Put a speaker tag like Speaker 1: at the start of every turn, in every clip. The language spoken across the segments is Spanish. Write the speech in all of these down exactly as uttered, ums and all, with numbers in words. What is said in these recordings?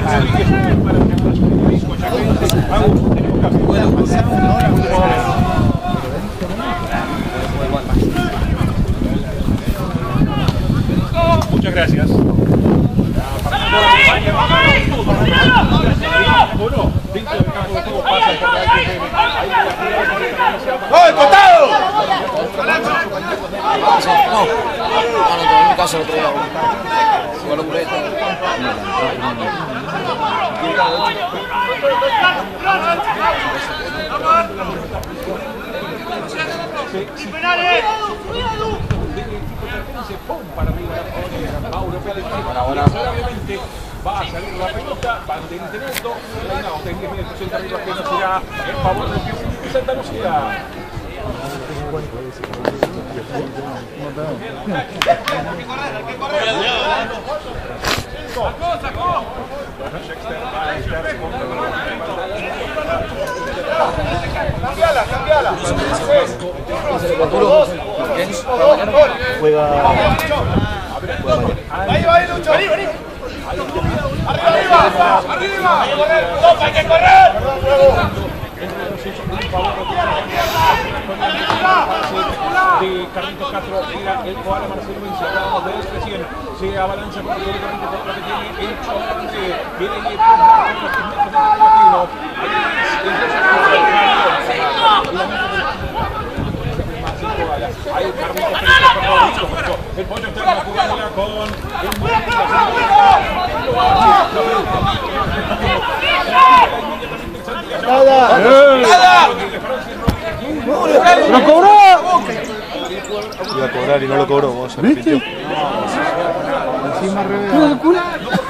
Speaker 1: Muchas gracias. Uno, dentro del campo de juego pasa por la ¡oh, costado!
Speaker 2: No, no, no, en mi caso lo otro día. Igual lo curé.
Speaker 1: ¡Sin penales! Para arriba, Mauro Pérez, obviamente va a salir la pelota, va a mantenimiento, reinado de diez minutos en arriba que no será en favor del Club Santa Lucía. ¡Sacó, sacó! ¡Cambiala, cambiala!
Speaker 3: Juega.
Speaker 1: Ahí va, ahí, Lucho. Vení, vení. Arriba, arriba. Arriba. Hay que correr. Topa, hay que correr. De Carlitos Castro, era el Koala Marcelo Vinci, hablábamos de él recién, se avalancha con el lo que tiene el Chocolate, viene ahí el latino, ahí Carlitos Castro, el pollo está jugando con el
Speaker 3: ¡Nada! ¡Nada! ¡Lo cobró! Iba a cobrar y no lo cobró, vos se repitió. Encima revés. ¿Culo?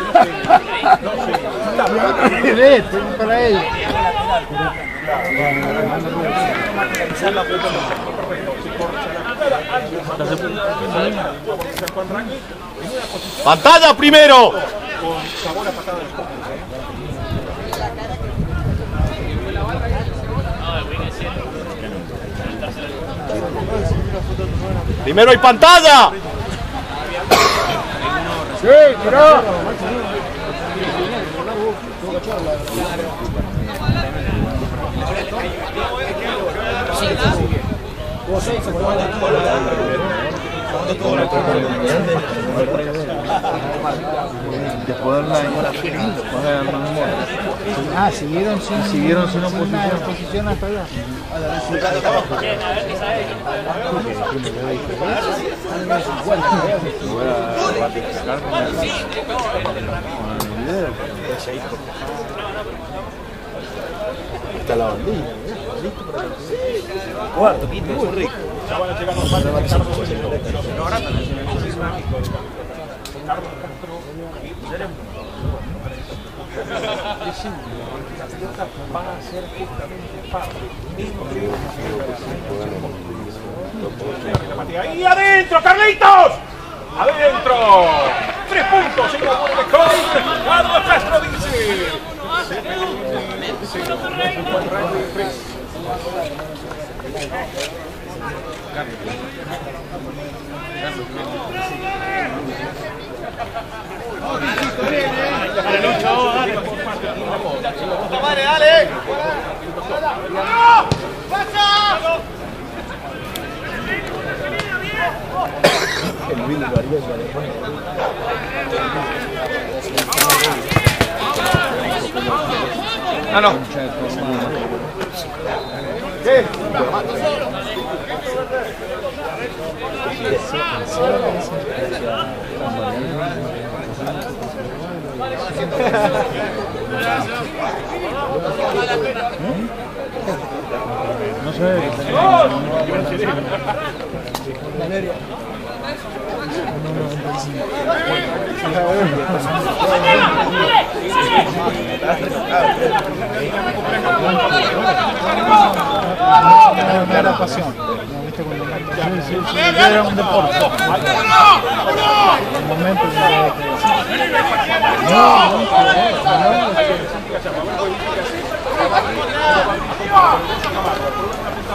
Speaker 3: Para él. ¡Pantalla primero! ¡Primero hay pantalla! ¡Sí, tiró! Después de ah, siguieron sin, siguieron sin oposición. Posición hasta allá. Está la bandilla. Cuarto, quinto, muy rico.
Speaker 1: Ya van a llegar los padres de Carlos Castro. Van a ser justamente parte. ¡Y adentro, Carlitos! ¡Adentro! ¡Tres puntos en la bola de Col! ¡Carlos Castro dice!
Speaker 4: ¡Dale, dale!
Speaker 3: El Will lo haría ya después.
Speaker 2: Ah, no.
Speaker 3: ¿Qué? No sé. Era pasión. Era un deporte. El momento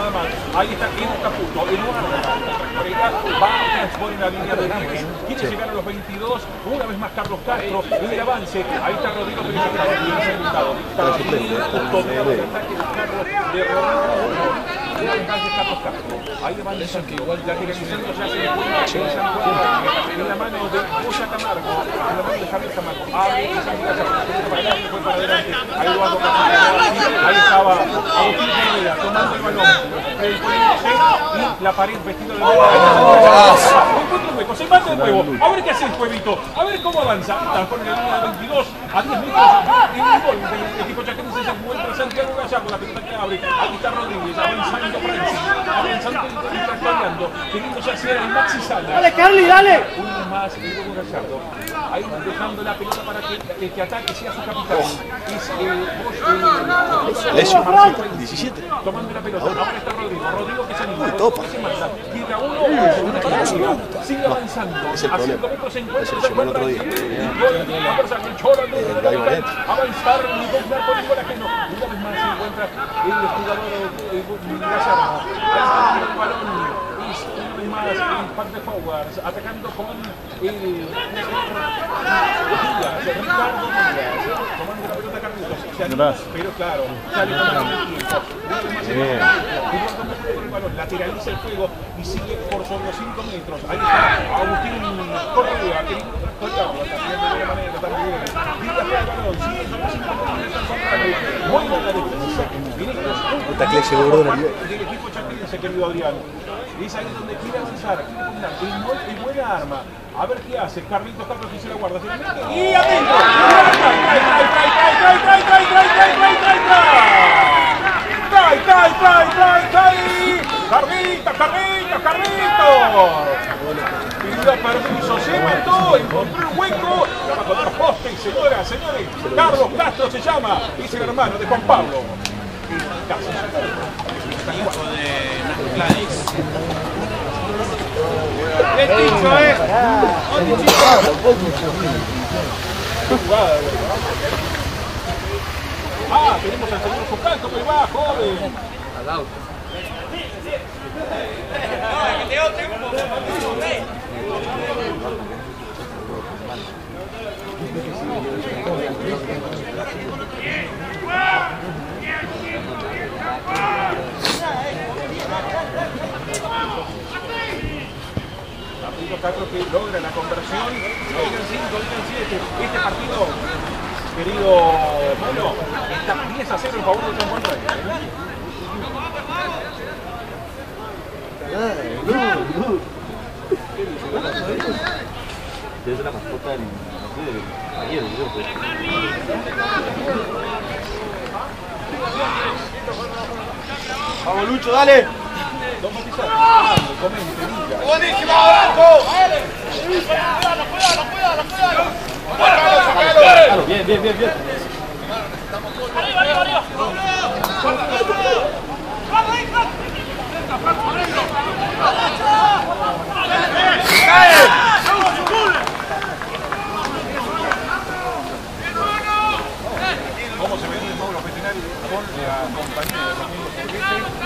Speaker 1: nada más. Ahí está Edu Caputo, Eduardo Correa, va a transponer la línea de diez. Quiere llegar a los veintidós. Una vez más Carlos Castro en el avance. Ahí está Rodrigo Pérez, bien sentado. Está bien justo de ataque de Carlos de Rodrigo. Carlos Castro. Ahí le van diciendo que igual ya tiene sucedido, ya se encuentra en San Juan, en la mano de Boya Camargo, en la mano de Javier Camargo. Abre y se encuentra para adelante, fue para adelante. Ahí Eduardo Camargo. Ahí estaba Agustín Pineda tomando el balón, poniéndose y la pared vestido de nuevo. Encuentra un hueco, se manda el huevo. A ver qué hace el pueblito, a ver cómo avanza. Con el número veintidós a diez metros. En un gol del equipo chaquense se encuentra Santiago Gallardo, la pelota que abre. Aquí está Rodríguez, avanzando por encima, avanzando y intercambiando, queriéndose hacer el Maxi Sala.
Speaker 4: Dale, Carly, dale.
Speaker 1: Uno más, el Hugo Gallardo. Ahí dejando la pelota para que el que ataque sea su capitán. Es el
Speaker 3: Lesio, diecisiete.
Speaker 1: tomando la pelota. Ahora está Rodrigo. Rodrigo que se anima. Rodrigo que se manda. Tira uno, una para arriba. Sigue avanzando.
Speaker 3: Es el
Speaker 1: A
Speaker 3: problema.
Speaker 1: cinco metros se encuentra.
Speaker 3: Se lesionó el otro día.
Speaker 1: Avanzar, Nicolás con Nicolás que no. Una vez más se encuentra el jugador Gallardo. Ahí está el balón. Una vez más el pack de forwards. Atacando con el Ricardo Díaz. Tomando la pelota Carlitos. Se anima, pero claro, sale tomando el tiempo.
Speaker 3: Bien.
Speaker 1: El balón lateraliza el juego y sigue por sobre los cinco metros. Ahí está Agustín Correa, queriendo transportarlo también de buena manera también. Tira el balón, sigue sobre los cinco metros. Muy buena defensa.
Speaker 3: Esta clase de oro del
Speaker 1: equipo chaquense, querido Adrián. Es ahí donde quiere avanzar, quiere combinar. Es buena arma. A ver qué hace. Carlitos Carlos que se la guarda. Se la mete y adentro. ¡Trae, trae, trae, trae, trae, trae, trae, trae, trae, trae, trae, trae, trae, trae, trae, trae! ¡Carlita, Carlita, Carlito! Pidió permiso, se mató, encontró un hueco. Abajo de los postes, señoras, señores. Carlos Castro se llama. Es el hermano de Juan Pablo. Casi.
Speaker 5: Hijo de Gladys.
Speaker 4: ¡Qué ticho, eh!
Speaker 1: Ah, tenemos al señor Foucault, ¿cómo le va, joven?
Speaker 5: Al auto.
Speaker 1: Castro que logra la conversión. Oigan cinco, oigan siete. Este partido, querido Mono, está diez a cero en favor de San Juan Reyes.
Speaker 3: Es la mascota del ayer,
Speaker 4: Vamos, Lucho, dale.
Speaker 1: Don Matizar, ah, comente, diga.
Speaker 4: ¡Buenísimo, Blanco!
Speaker 5: ¡Cuidado, cuidado, cuidado, cuidado!
Speaker 3: Bien, bien, bien, bien.
Speaker 5: ¡Arriba, arriba, arriba!
Speaker 1: ¿Cómo se venía el Mauro Pettinari con la compañía de Domingo Borghese?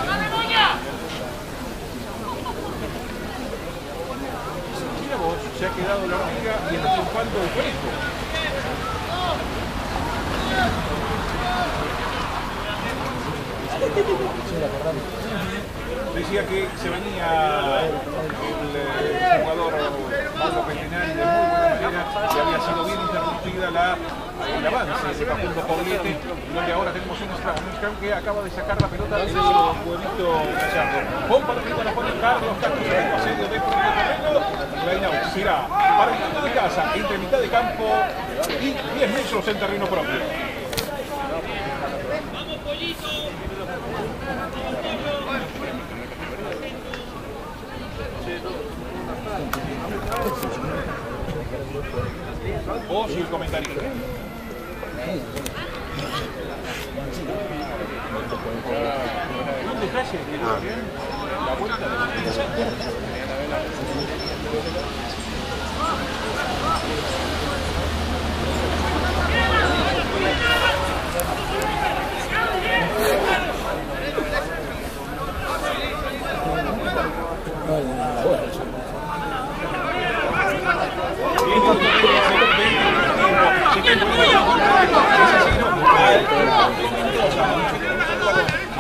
Speaker 1: Mira vos, se ha quedado la hormiga y está triunfando el fresco. Decía que se venía el, el jugador Mauro Pettinari de muy buena manera, que había sido bien interrumpida la, el avance de Facundo Pogliete, donde ahora tenemos un scrum, un scrum que acaba de sacar la pelota del huevito Gallardo. Pon para arriba, la pone Carlos Castro, a serio de terreno, line out, será para el campo de casa, entre mitad de campo y diez metros en terreno propio.
Speaker 5: ¡Vamos, pollito!
Speaker 1: Vos y el comentario. Un detalle que lo bien, la vuelta de la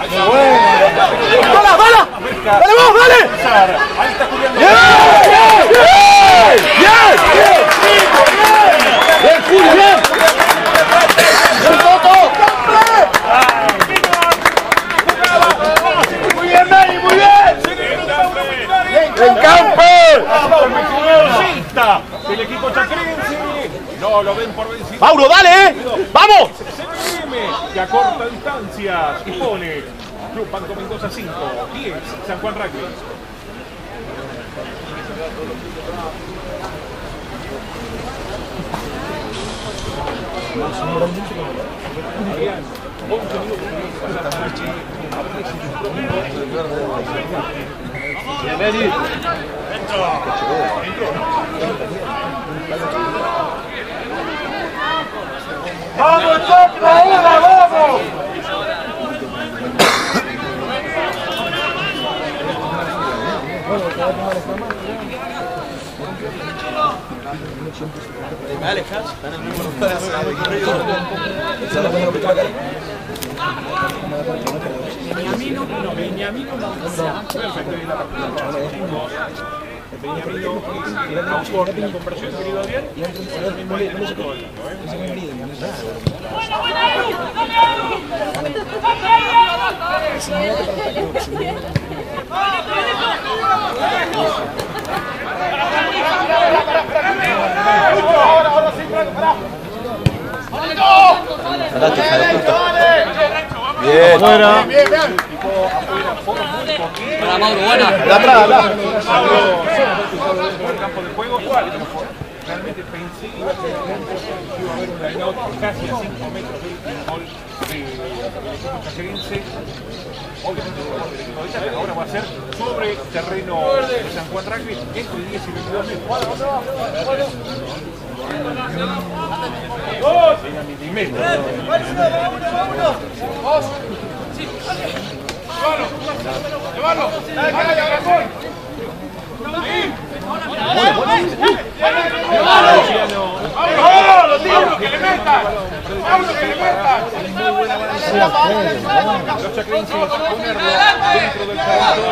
Speaker 4: ¡Dala, dala! ¡Dale vos, dale!
Speaker 1: Ahí está Julián.
Speaker 4: ¡Bien! ¡Bien! ¡Bien! ¡Bien, Julio, bien! ¡Bien, Toto! ¡Muy bien, Dani, muy bien! ¡Bien, Camper!
Speaker 1: El equipo chacrense no lo ven por vencido.
Speaker 4: ¡Mauro, dale! eh! ¡Vamos!
Speaker 1: C M que acorta distancias y pone Club Banco Mendoza cinco, diez, San Juan Rugby.
Speaker 4: ¡Vamos, Choco! ¡Ahora, vamos!
Speaker 2: ¿Me alejas? Están en el mismo lugar.
Speaker 1: Beniamino, no, Beniamino perfecto, y la Beniamino es autor de la conversión, querido Adrián.
Speaker 4: Ahora, ahora sí, Franco, pará.
Speaker 3: Bien.
Speaker 4: Fuera. Bien, bien.
Speaker 2: Para Mauro, buena.
Speaker 3: De atrás, atrás.
Speaker 1: El campo de juego, realmente pensé que iba a ser iba a haber un line-out casi a cinco metros del gol del equipo chacrense. Obviamente el equipo de Chaca ahora va a ser sobre terreno de San Juan Rugby entre diez y veintidós metros. Dos milímetros.
Speaker 5: ¡Llévalo!
Speaker 1: ¡Vámonos, tío! ¡Que le metan! ¡Vámonos, que le metan! Los chacrenses ponerlo dentro del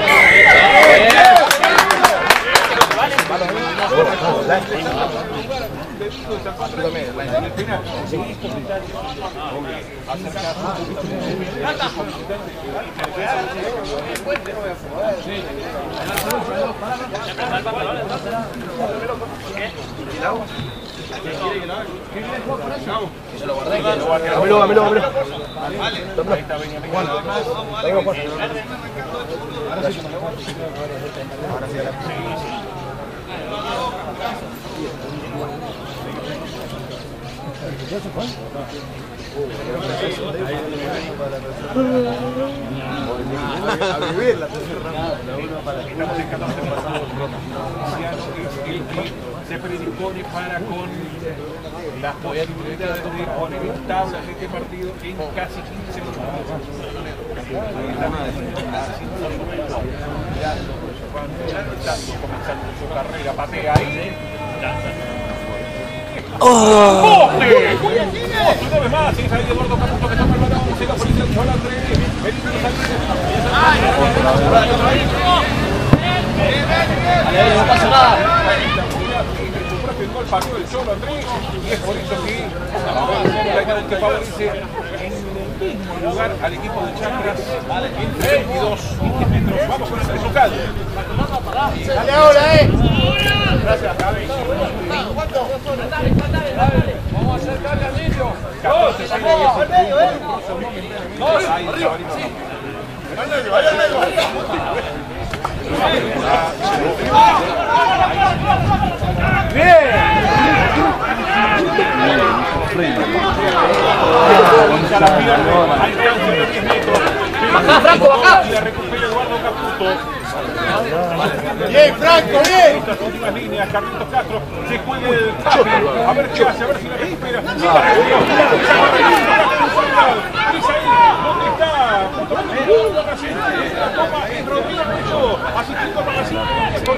Speaker 3: Dámelo, dámelo, dámelo.
Speaker 1: Ahí está Benjamín.
Speaker 3: A vivirla.
Speaker 1: Estamos en catorce pasados. Luciano es el que se predispone para con las posibilidades de poner en tablas este partido en casi quince minutos. Comenzando su carrera, patea ahí. ¡Oh! ¡Poste! ¡Poste una vez más! Es ahí Eduardo Caputo que toma el balón. Se la policía el Chola Andrés.
Speaker 2: No pasa nada.
Speaker 1: Su propio gol pasó el Cholo Andrés. Y es por eso que que favorece en el mismo lugar al equipo de Chacras entre veintidós y diez metros. Vamos con el local.
Speaker 4: Dale ahora, eh.
Speaker 1: Gracias, Javi.
Speaker 5: Vamos a acercarle al niño.
Speaker 1: catorce seis.
Speaker 5: Dos,
Speaker 1: Ahí está.
Speaker 5: Acá, Franco, acá.
Speaker 1: Y la recupera Eduardo Caputo.
Speaker 4: Bien, Franco, bien.
Speaker 1: Estas últimas líneas, Carlitos Castro se juega el tape. A ver qué hace, a ver si la recupera. Sí, la recupera. ¿Dónde está? Toma en Rodrigo. Asistiendo para la cinta.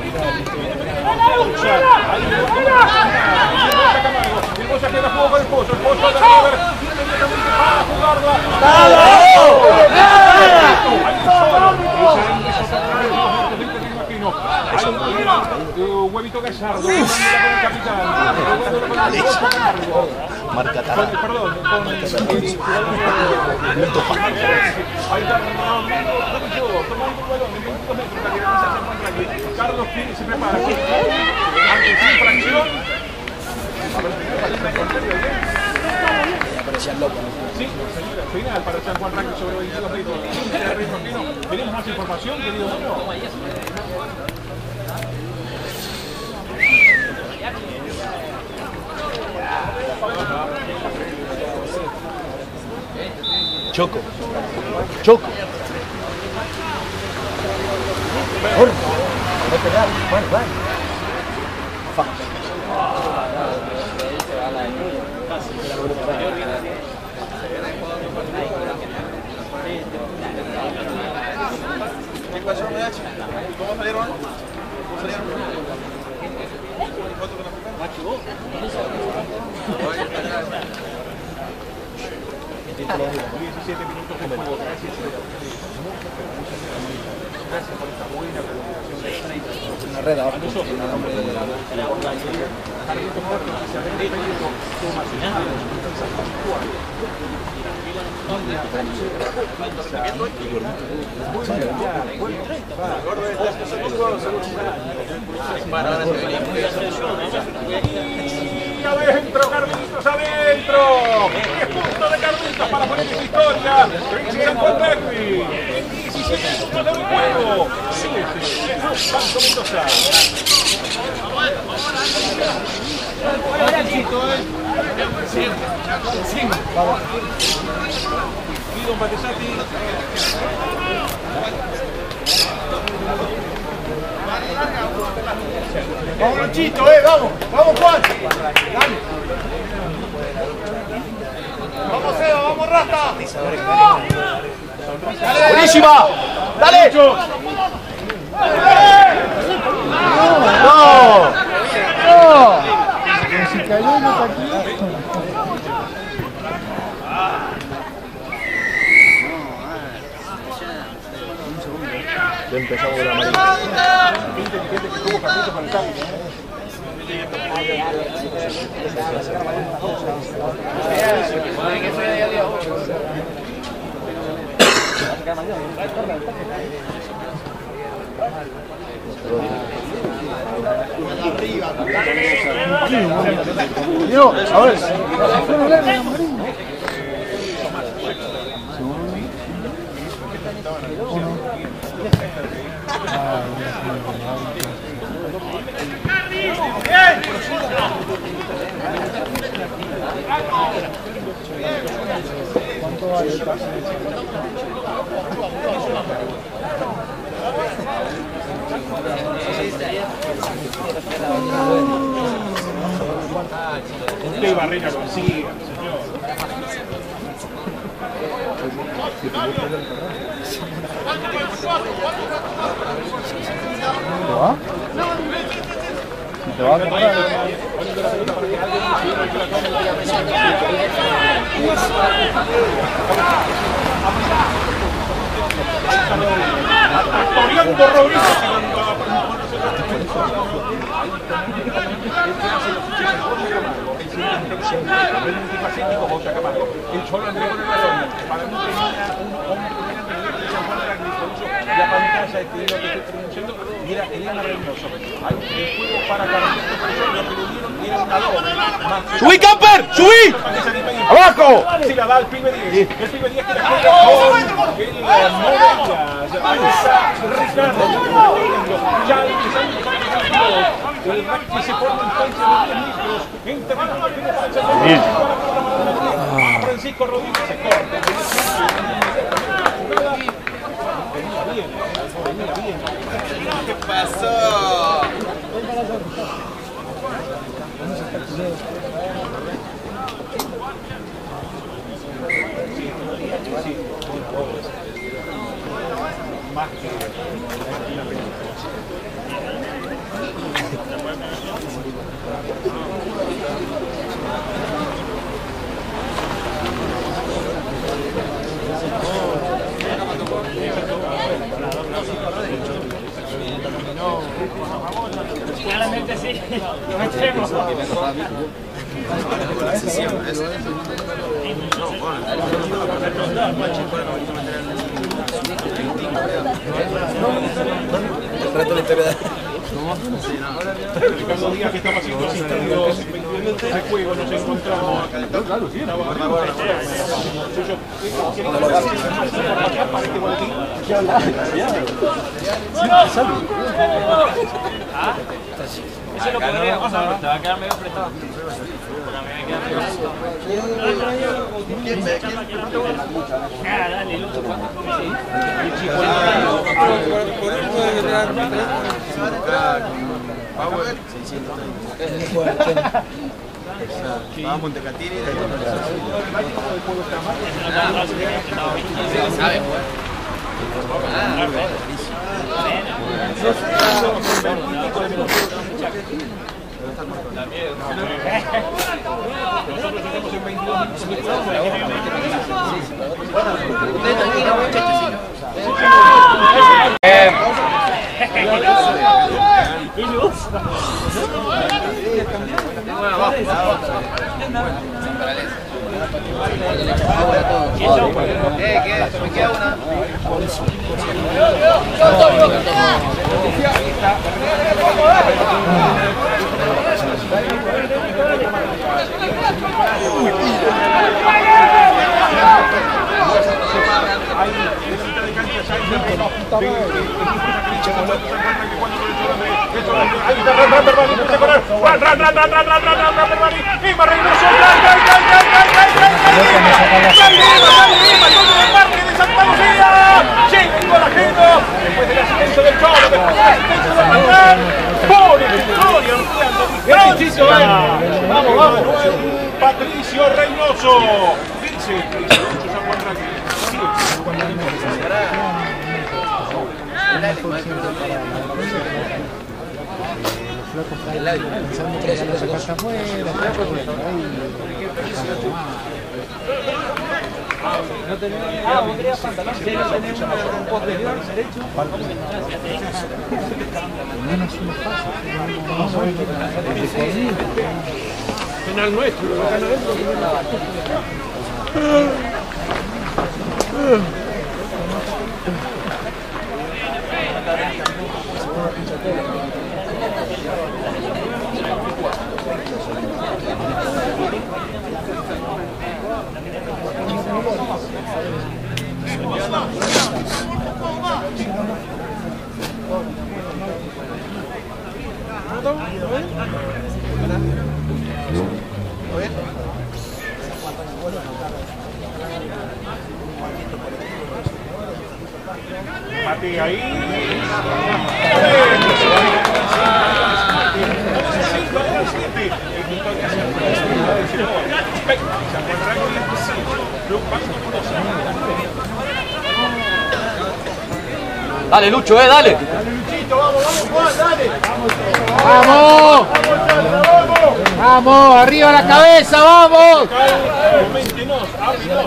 Speaker 1: Ahí el Bocha queda juego con el Pollo. El Pollo de River inmediatamente para jugarla. Uh, Huevito Gallardo, con el capitán.
Speaker 3: Marca
Speaker 1: Con,
Speaker 3: Tarán.
Speaker 1: perdón, con el jugador. Ahí está Rodrigo, tomando el balón en veinticinco metros para que realiza San Juan Rugby. Carlos Pires se prepara. Ante su infracción. Sí, señora, final para San Juan Rugby sobre veintidós metros. ¿Tenemos más información, querido Bruno?
Speaker 3: Choco. Choco. Corre. Vai pegar. Vai, vai. Fa.
Speaker 4: ¿Qué pasó, muchacho? ¿Cómo salieron? ¿Cómo salieron? ¿Cuánto con la primera?
Speaker 1: diecisiete minutos de juego. Gracias. Gracias por esta buena comunicación.
Speaker 2: Una red abajo.
Speaker 1: Y adentro, Carlitos, adentro. diez puntos de Carlitos para poner esa historia. San Juan Rugby. diecisiete minutos de un juego. Banco Mendoza. Guido Matesati.
Speaker 4: Vamos, Luchito, eh, vamos. Vamos, Juan. Dale. Vamos, Eva, vamos, Rasta. Dale,
Speaker 3: Buenísima. Dale.
Speaker 4: Lucho.
Speaker 3: No. No.
Speaker 6: Si cayó uno para aquí.
Speaker 3: Ya empezamos con la amarilla.
Speaker 1: Inteligente que tuvo Carlitos para el cambio.
Speaker 6: Yo, a ver. ¿Cuánto vale el pase?
Speaker 1: Qué barrera consigue, señor.
Speaker 6: ¿Te va? ¿Te va a correr?
Speaker 1: Toriando Rodríguez. El Cholo entregó el balón. Para mí tenía un hombre de San Juan Rugby, la pantalla de que estoy pronunciando y era Elena Reynoso. Hay el juego para Carlitos, lo que le dieron era una doble.
Speaker 3: ¡Subí, Camper! ¡Subí! ¡Abajo!
Speaker 1: Se la da al pibe diez. El pibe diez que la juega con el Morelia. Ahí está Ricardo. Ya empezando con el partido. El rugby se pone en distancia de diez metros. Entre los
Speaker 3: Bien.
Speaker 1: Francisco Rodríguez se corta. Venía bien, venía bien.
Speaker 4: ¿Qué pasó?
Speaker 1: Más que la película. No.
Speaker 5: Claramente sí, lo metemos.
Speaker 2: El resto de la historia.
Speaker 1: Ricardo Díaz, que estaba haciendo asistidos de juego, nos encontramos. Claro, sí, estaba
Speaker 5: Eso lo podría pasar, te va a quedar medio apretado. Pero a mí me queda medio. Ah, dale, Lucho, ¿cuánto?
Speaker 2: Vamos a Montecatini.
Speaker 1: nosotros tenemos en veintidós
Speaker 2: Me queda una.
Speaker 1: después del asistencia del Cholo, después del asistencia del Manuel, pone victoria, Francia. Vamos, vamos. Patricio Reynoso. Dice,
Speaker 6: Pensando que ya no se pasa afuera, no tenemos ah, vos querías pantalón, si no tenemos un posterior derecho, menos uno pasa, vamos a ver
Speaker 1: penal nuestro, lo acá adentro. Mate ahí.
Speaker 2: Dale, Lucho, eh, dale.
Speaker 1: Dale, Luchito, vamos, vamos, Juan, dale.
Speaker 6: ¡Vamos! ¡Vamos! ¡Arriba la cabeza! ¡Vamos!
Speaker 1: Coméntenos, háblenos,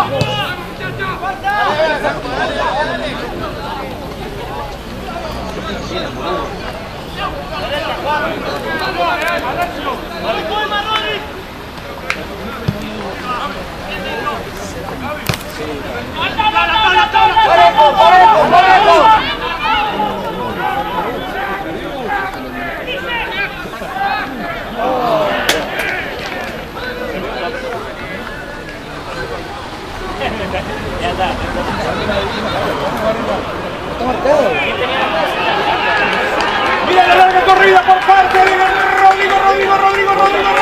Speaker 1: mira la larga corrida por parte de Rodrigo, Rodrigo, Rodrigo, Rodrigo,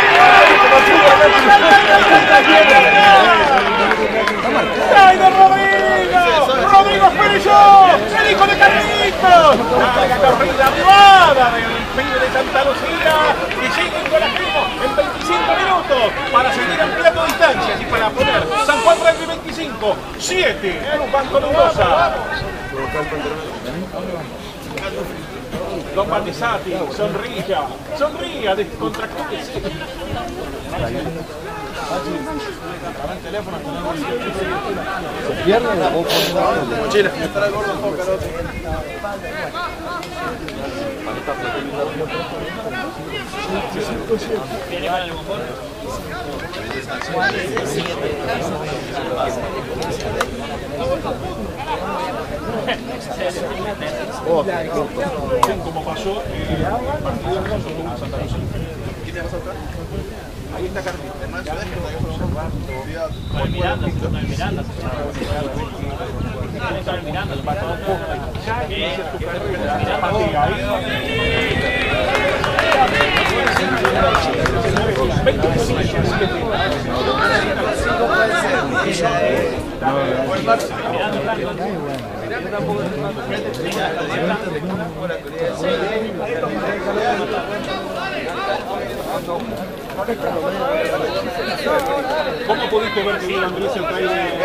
Speaker 1: ¡ay, de Rodrigo! ¡Rodrigo Espelilló! ¡El hijo de Carlitos! Larga corrida armada del pibe de Santa Lucía que llega en Colajimo en veinticinco minutos para seguir ampliando distancias y para poner San Juan Rugby veinticinco, siete, Club Banco Mendoza. Don Batesati, sonría, sonría, descontractúrese.
Speaker 6: Se pierde la boca.
Speaker 2: Mochila.
Speaker 5: ¿Viene para el bombón?
Speaker 1: Como pasó eh, el partido de nosotros con Santa Lucía. Ahí está Carlita.
Speaker 5: Con el Miranda, con el Miranda. Con el Miranda, lo pasó todo.
Speaker 1: ¿Cómo pudiste ver que Andrés se trae de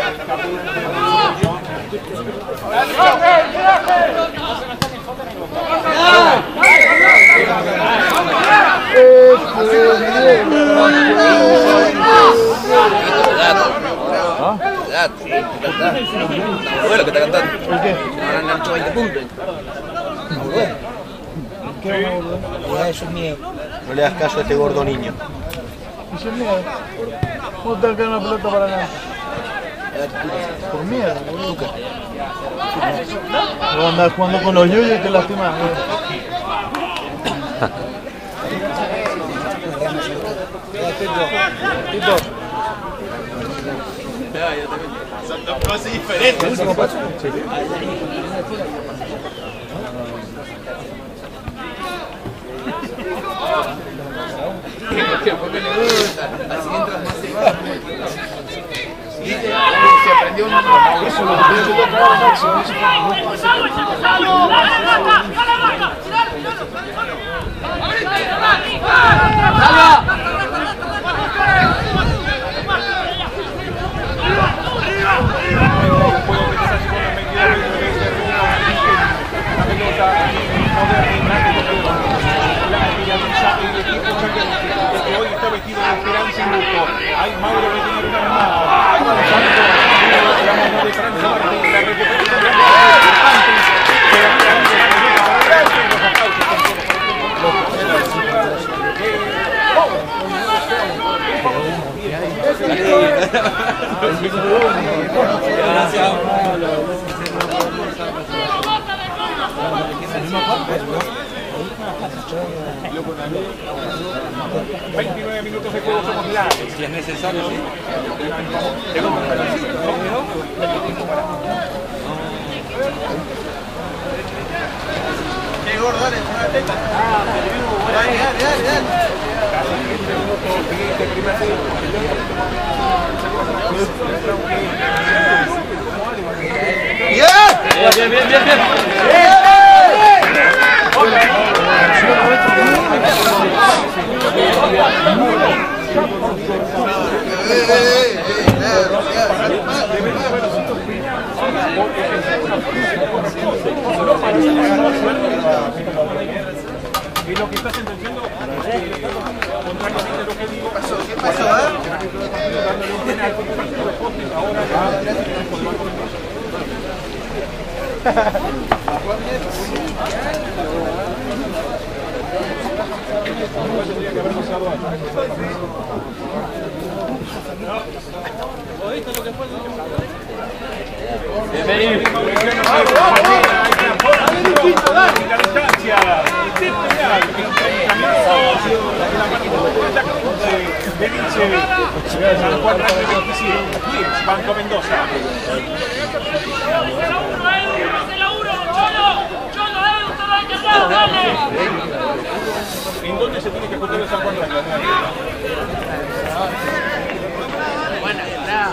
Speaker 2: Bueno, que está cantando. ¿Por qué? Ahora han hecho veinte puntos.
Speaker 6: Eso es miedo.
Speaker 3: No le das caso a este gordo niño.
Speaker 7: Eso es miedo. ¿Cómo te alcanza una pelota para nada? Por miedo, boludo. Vos andás jugando con los yuyos y te lastimás. Tito.
Speaker 4: Son dos cosas diferentes.
Speaker 3: Sí.
Speaker 2: Porque le gusta. Así entras más seguido. Se aprendió una nueva. Eso lo que tiene que tocar máximo.
Speaker 1: Hoy está vestido de esperanza y luto. Hay Mauro que tiene una armada. Avanzando la mano de Francia Martín. La recuperación de antes. veintinueve minutos de juego, somos largos.
Speaker 5: Si es necesario, sí.
Speaker 4: Qué gordo, dale, una teta. Dale, dale, dale, dale.
Speaker 5: Bien, bien, bien, bien, bien.
Speaker 1: Y lo que estás entendiendo, contrariamente a lo que digo,
Speaker 4: ¿Qué pasó, eh?
Speaker 1: dándole un penal con un partido de postes, ahora tendría que haber pasado antes.
Speaker 5: ¿Oíste lo que fue? Bienvenido.
Speaker 1: La distancia. San Juan veintisiete. Banco Mendoza. ¿En dónde se tiene que juntar el San Juan Rancho?
Speaker 2: Buena entrada.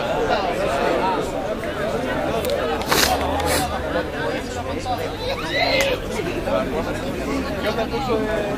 Speaker 1: ¿Qué onda el curso de...?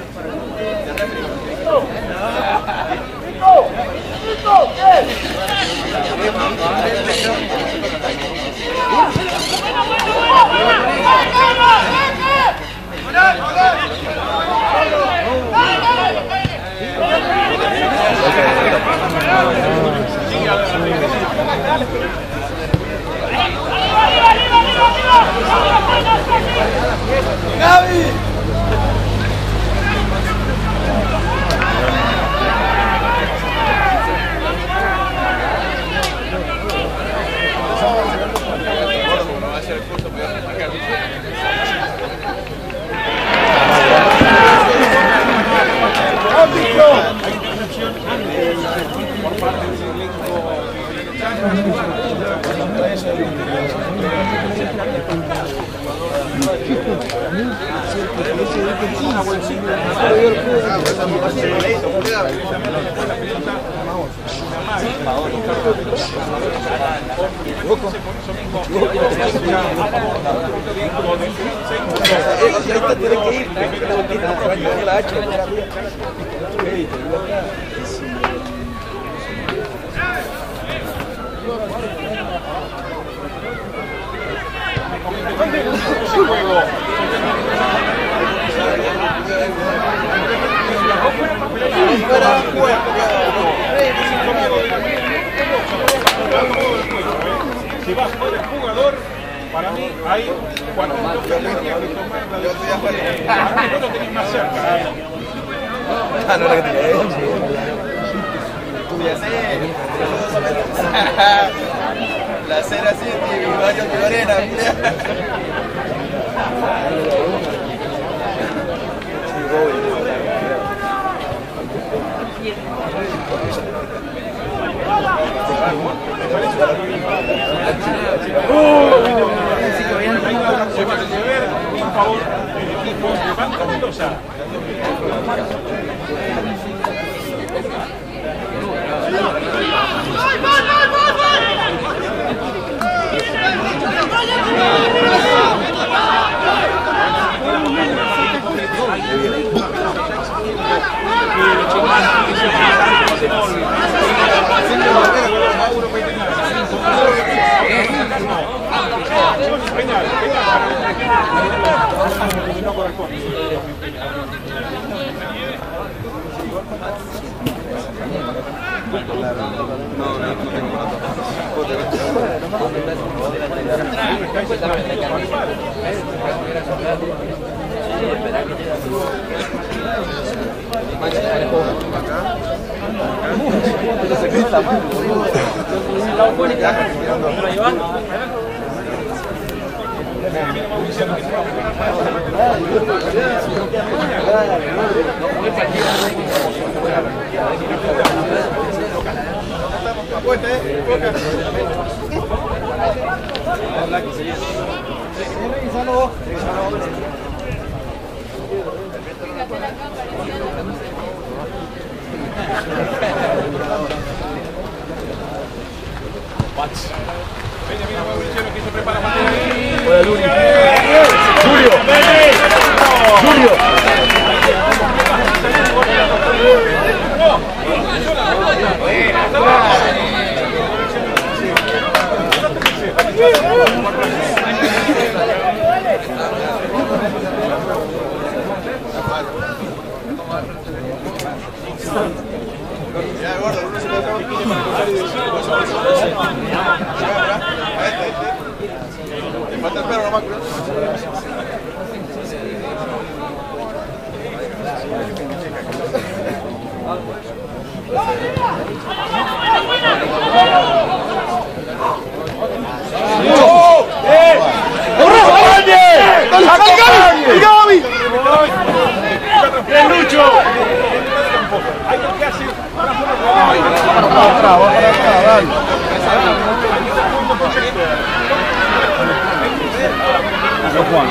Speaker 1: Si vas por el jugador, para mí hay cuando uno tenía que tomar la decisión, para mí vos lo tenés más cerca.
Speaker 2: Ah, no, la que te quedé. Tú ya sé. La cera así, mi baño de arena.
Speaker 1: En favor del equipo de Banco Mendoza. Benjamín Mauricio que se prepara para ahí.
Speaker 7: Julio. Julio.
Speaker 2: Ya, gordo, uno se puede te falta el perro nomás,
Speaker 1: Hay que hacer
Speaker 7: Para atrás, va para atrás, dale. No, Juan.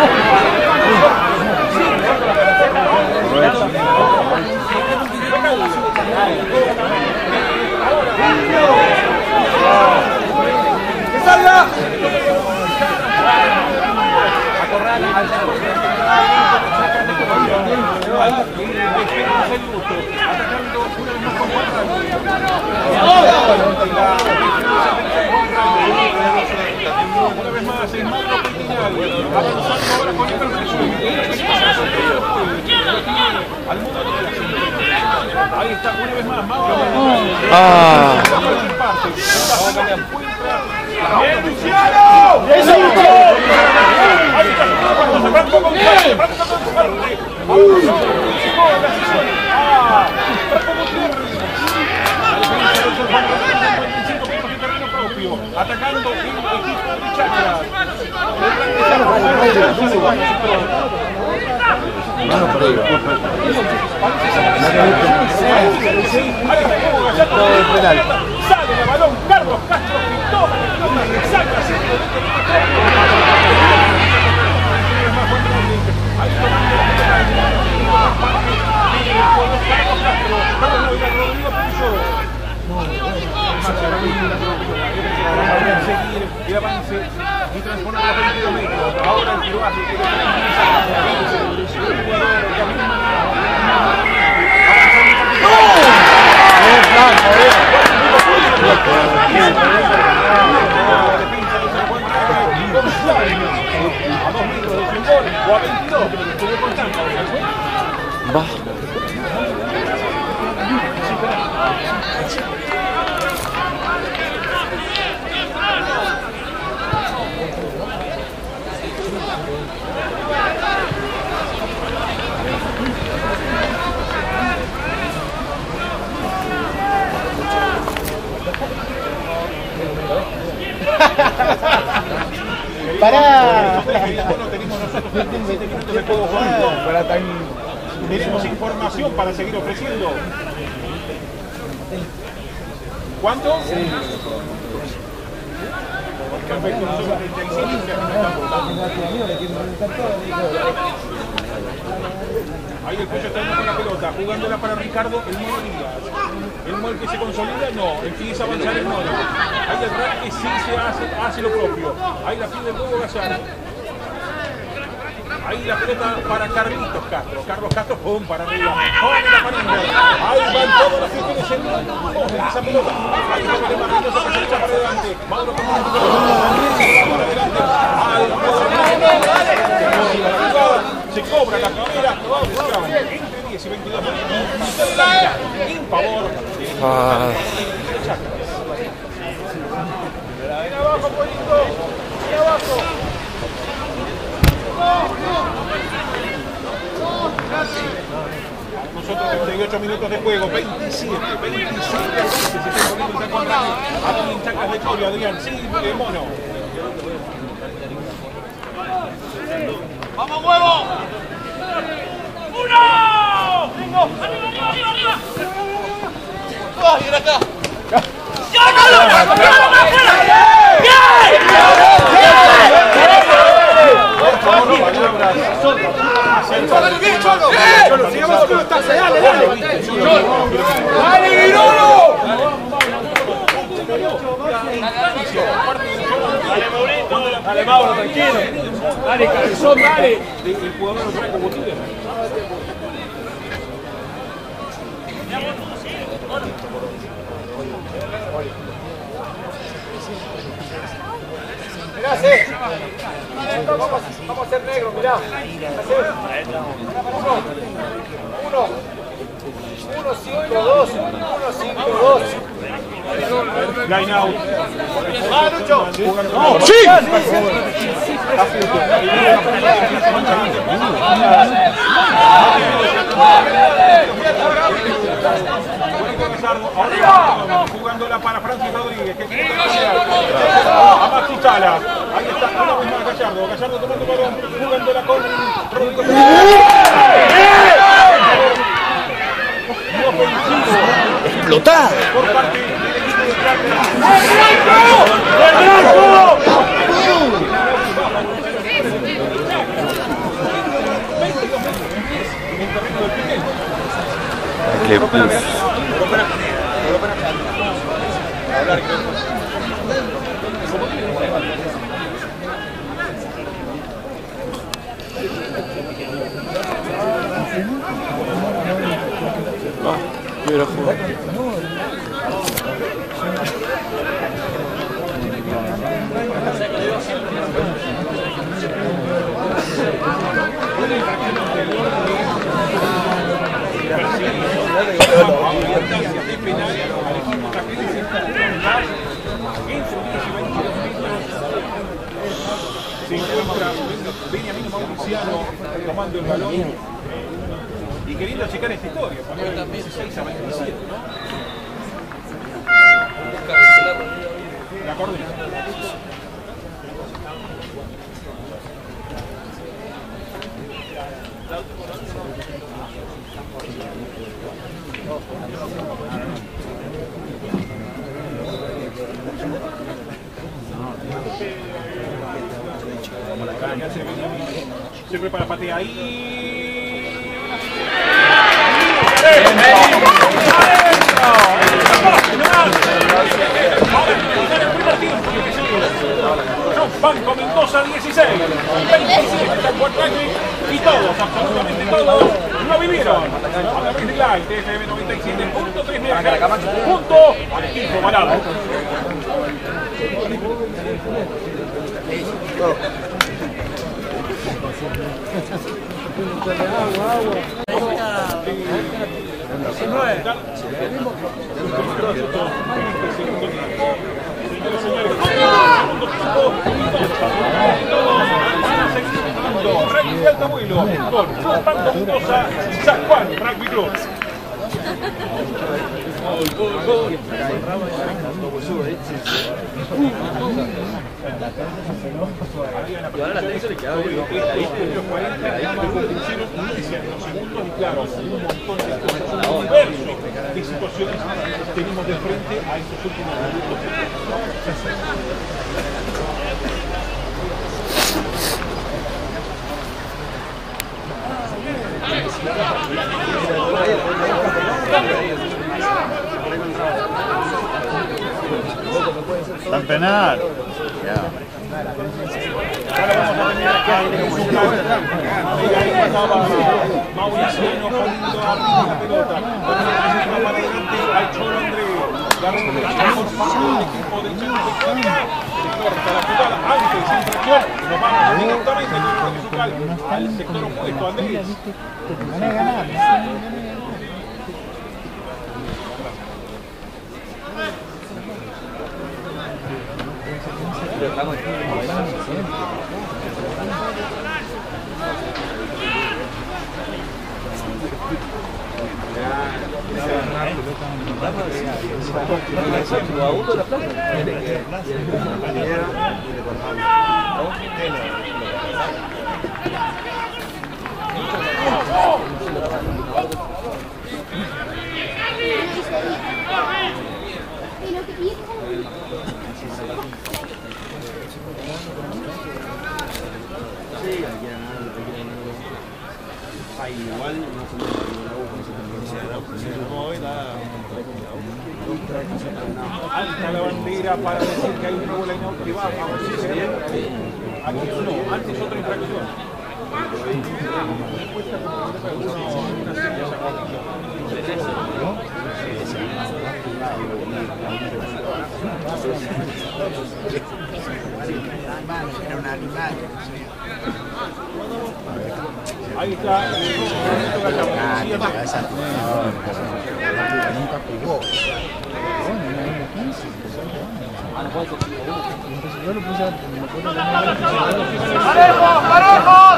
Speaker 7: ¡Que salga!
Speaker 1: Una vez más, es muy opinial. Avanzando ahora con el al mundo de la cinta. Ahí está, una vez más, Mauro.
Speaker 3: Ah.
Speaker 1: ¡Bien, Luciano! ¡Eso, Luciano! Ahí está, Franco Gutiérrez. Franco Gutiérrez. Ah, Franco Gutiérrez. Atacando el equipo de Chacra. Sale el balón Carlos Castro. seguir el avance y transformar los veintidós metros. Ahora el tiro hace que a dos metros de su gol o a veintidós, pero que estuvo contando.
Speaker 2: Va.
Speaker 7: ¡Pará!
Speaker 1: Tenemos nosotros veintisiete minutos de juego correcto.
Speaker 7: Para tan...
Speaker 1: Tenemos información para seguir ofreciendo. ¿Cuánto? Perfecto, nosotros treinta y ahí el pollo está yendo con la pelota, jugándola para Ricardo, el mono Díaz. El mono que se consolida, no, empieza a avanzar el mono. Ahí el Rack que sí se hace, hace lo propio. Ahí la pierde el huevo Gallardo. Ahí la pelota para Carlitos Castro. Carlos Castro, pum, para arriba. Pone la panilla. Ahí van todos los que tienen sentido. Coge esa pelota. Ahí va el Marquitos que se echa para adelante. Mauro con la pelota. Se cobra la primera. Entre diez y veintidós minutos. En favor de Ven abajo, Polito. Ven abajo. Nosotros treinta y ocho minutos de juego, veintisiete, veintisiete, se está poniendo el taco aquí en Chacras de Corio, Adrián, sí, de mono.
Speaker 4: ¡Vamos, huevo! ¡Uno! ¡Vengo! ¡Arriba, arriba, arriba, arriba! ¡Ay, era acá! ¡Ya, Carlos! ¡Tíralo más afuera! ¡Bien! ¡Dale, bien, Cholo! ¡Cholo, sigamos con los taxes! ¡Dale, dale! ¡Dale, Guirolo! Dale, Maurito. Dale, Mauro, tranquilo. Dale, cabezón, dale.
Speaker 1: El jugador lo trae como tíder.
Speaker 6: Mirá, sí. Vamos, vamos a ser negros, mirá. Uno. Uno, cinco, dos. Uno, cinco, dos.
Speaker 1: Line out.
Speaker 6: ¡Ah, Lucho!
Speaker 1: ¡No!
Speaker 6: ¡Sí!
Speaker 1: Ahora jugándola para Francis Rodríguez, que quiere a Maxi Sala. Ahí está, una vez más Gallardo. Gallardo tomando balón, jugándola con Rodríguez.
Speaker 2: ¡Explotá!
Speaker 1: Por parte del equipo de Cráter.
Speaker 2: ¡Qué pus! Ah, quiero jugar.
Speaker 1: Se encuentra Benjamín Mauriciano tomando el balón y queriendo checar esta historia, poner dieciséis a veintisiete, ¿no? La coordina. Se prepara, patea ahí. ¡Bien! Banco Mendoza dieciséis, veintisiete San Juan Rugby y todos, absolutamente todos, lo vivieron. A través de la T F M noventa y siete punto tres MHz junto al equipo Balado. Rugby de alto vuelo con Club Banco Mendoza y San Juan Rugby Club.
Speaker 5: Y ahora la tensión le queda bien.
Speaker 1: Los cuarenta hicieron iniciar los segundos y claro, un montón de cosas, un universo de situaciones tenemos de frente a estos últimos minutos.
Speaker 3: Tan penal. Ya.
Speaker 1: Ahora vamos a tener acá ahí estaba Mauricio poniendo la pelota. Para adelante al Cholo André. La recuperación por parte del equipo de Victoria. Corta la jugada antes, infracción. Nos vamos directamente con el musical al sector opuesto. Andrés. Alta la bandera para decir que hay un nuevo line-out que va a favorecer. Aquí no, antes otra infracción.
Speaker 7: Era un animal.
Speaker 1: Ahí está.
Speaker 7: Nunca jugó. Yo lo puse
Speaker 4: ¡Parejos, parejos!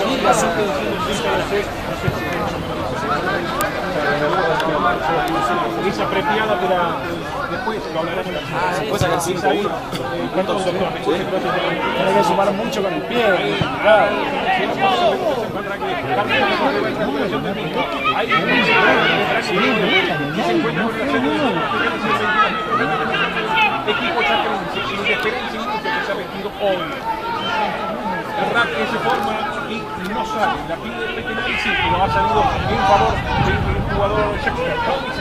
Speaker 1: Es apropiada para después lo hablarán en la después ahí cuántos son
Speaker 6: Tiene que sumar mucho con el pie. Claro.
Speaker 1: Ahí se encuentra con el equipo chacarense, el de Esperanza Inútil que se ha vestido hoy. El rap que se forma y no sale, la pide el penal y sí, pero ha salido en favor del jugador Shakhtar.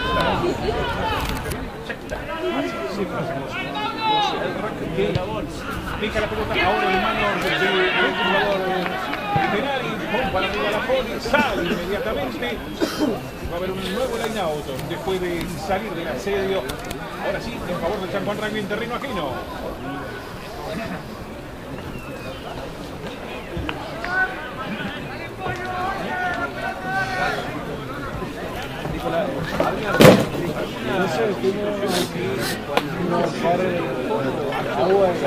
Speaker 1: Shakhtar, así se pronuncia. El rap que deja la pelota ahora en manos del jugador penal y pompa la pelota a la poli, sale inmediatamente. Va a haber un nuevo line-out después de salir del asedio. Ahora sí, en favor del San Juan Rugby en terreno ajeno.
Speaker 6: No sé, tiene una par de agua de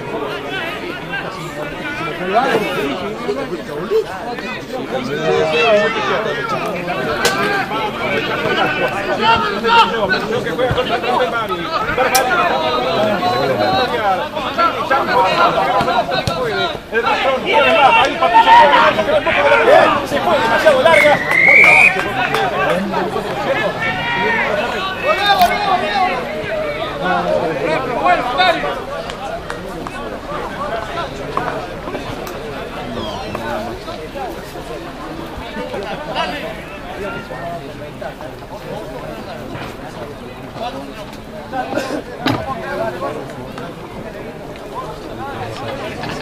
Speaker 1: Lo que juega contra el Barbari. Barbari el rastrón, ahí Patricio se fue demasiado larga. Dale.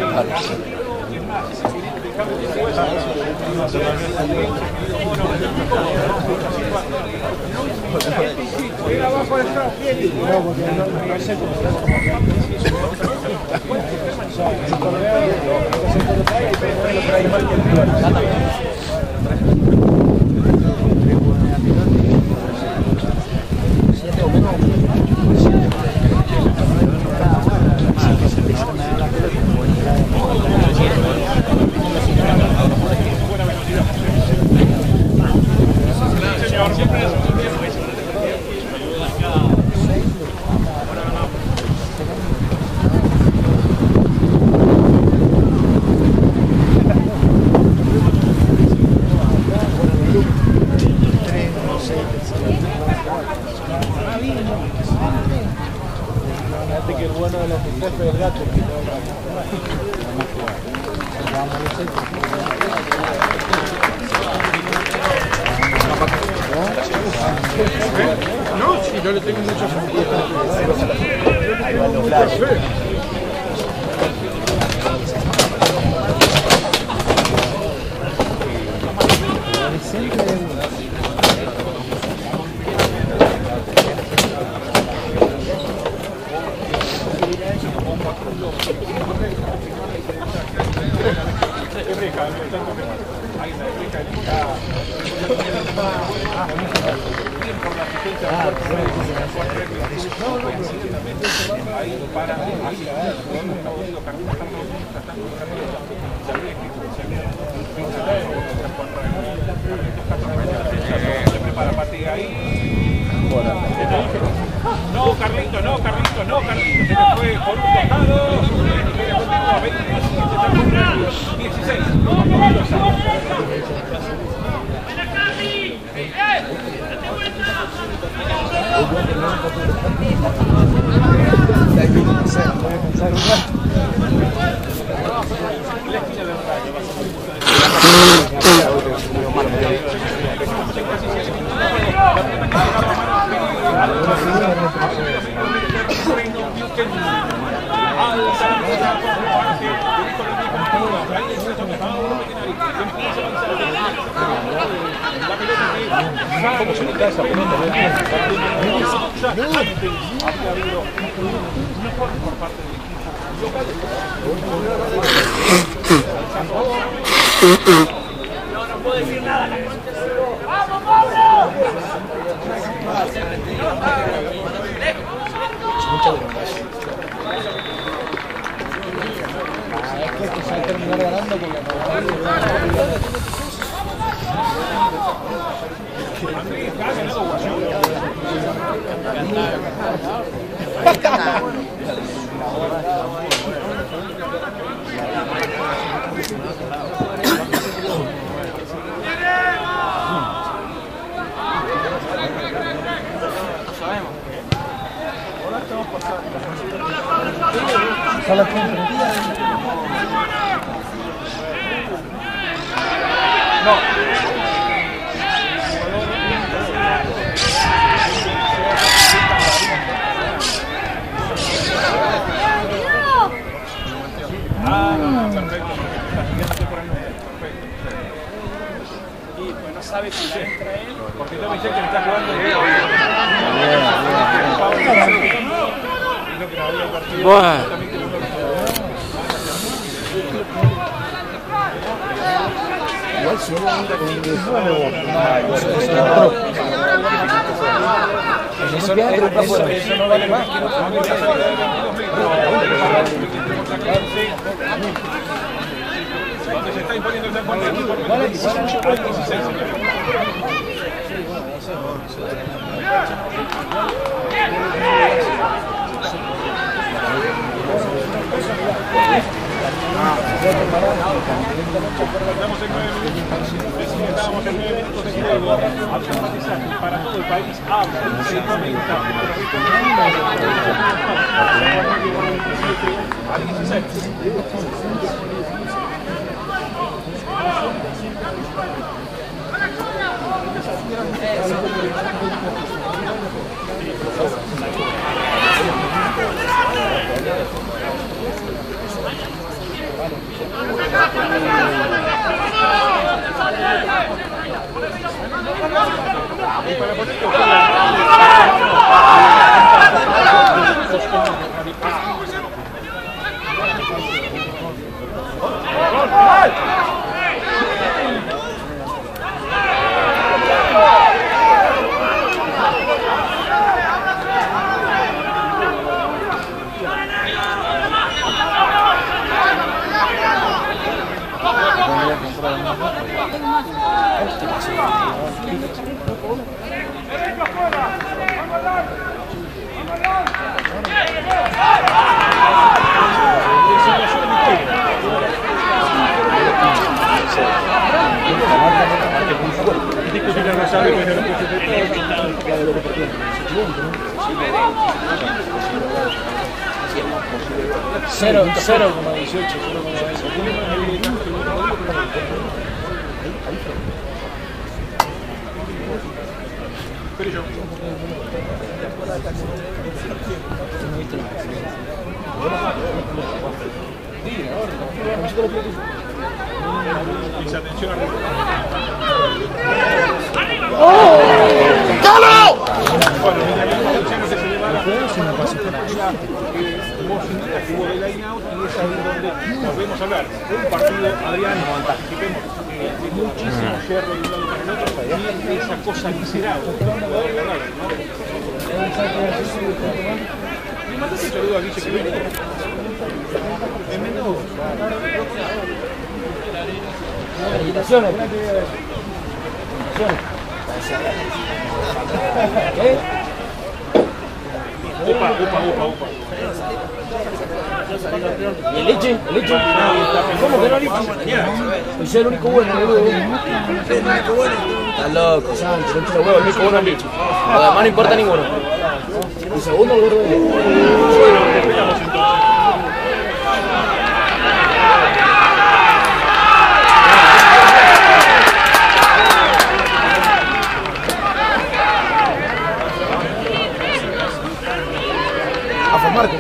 Speaker 7: Que el bueno de los jefes del gato. No, sí, yo le tengo mucha fe.
Speaker 1: No, Carlito, no, Carlito, no, Carlito, se me fue por un costado. Continúa, veintisiete, dieciséis. Como se le cae esa pelota, habría habido un mejor por parte del equipo.
Speaker 4: No, no puedo decir nada. ¡Vamos, Pablo!
Speaker 7: Muchas gracias. Es que esto se va a terminar ganando porque
Speaker 1: No. Ah, perfecto.
Speaker 4: Y pues no sabe si entra él.
Speaker 1: Porque yo me sé que le está jugando el dedo.
Speaker 2: Bueno.
Speaker 7: igual si él anda con eso, eso no vale más.
Speaker 1: Donde se está imponiendo el tempo del equipo al dieciséis. Estamos en nueve minutos, estábamos en nueve minutos de juego, automatizar para todo el país, habla, se comenta, a dieciséis.
Speaker 6: Cero, cero como dieciocho, cero como
Speaker 1: Jugó de line out y es ahí donde nos vemos hablar. Un partido, Adrián, participemos de muchísimo hierro de un lado para el otro y esa cosa visceral. Le mandaste un saludo a Guille que viene. En menos.
Speaker 6: Felicitaciones. ¿Qué?
Speaker 1: Upa, upa, upa, upa.
Speaker 6: ¿Y el leche? ¿El leche? ¿Cómo que no leche? Yo soy el único bueno, boludo. Estás loco, Sánchez, no te lo huevo, el único bueno es leche. Lo demás no importa ninguno. El segundo, el gordo de leche.
Speaker 1: Bueno, te esperamos entonces.
Speaker 6: A formarte.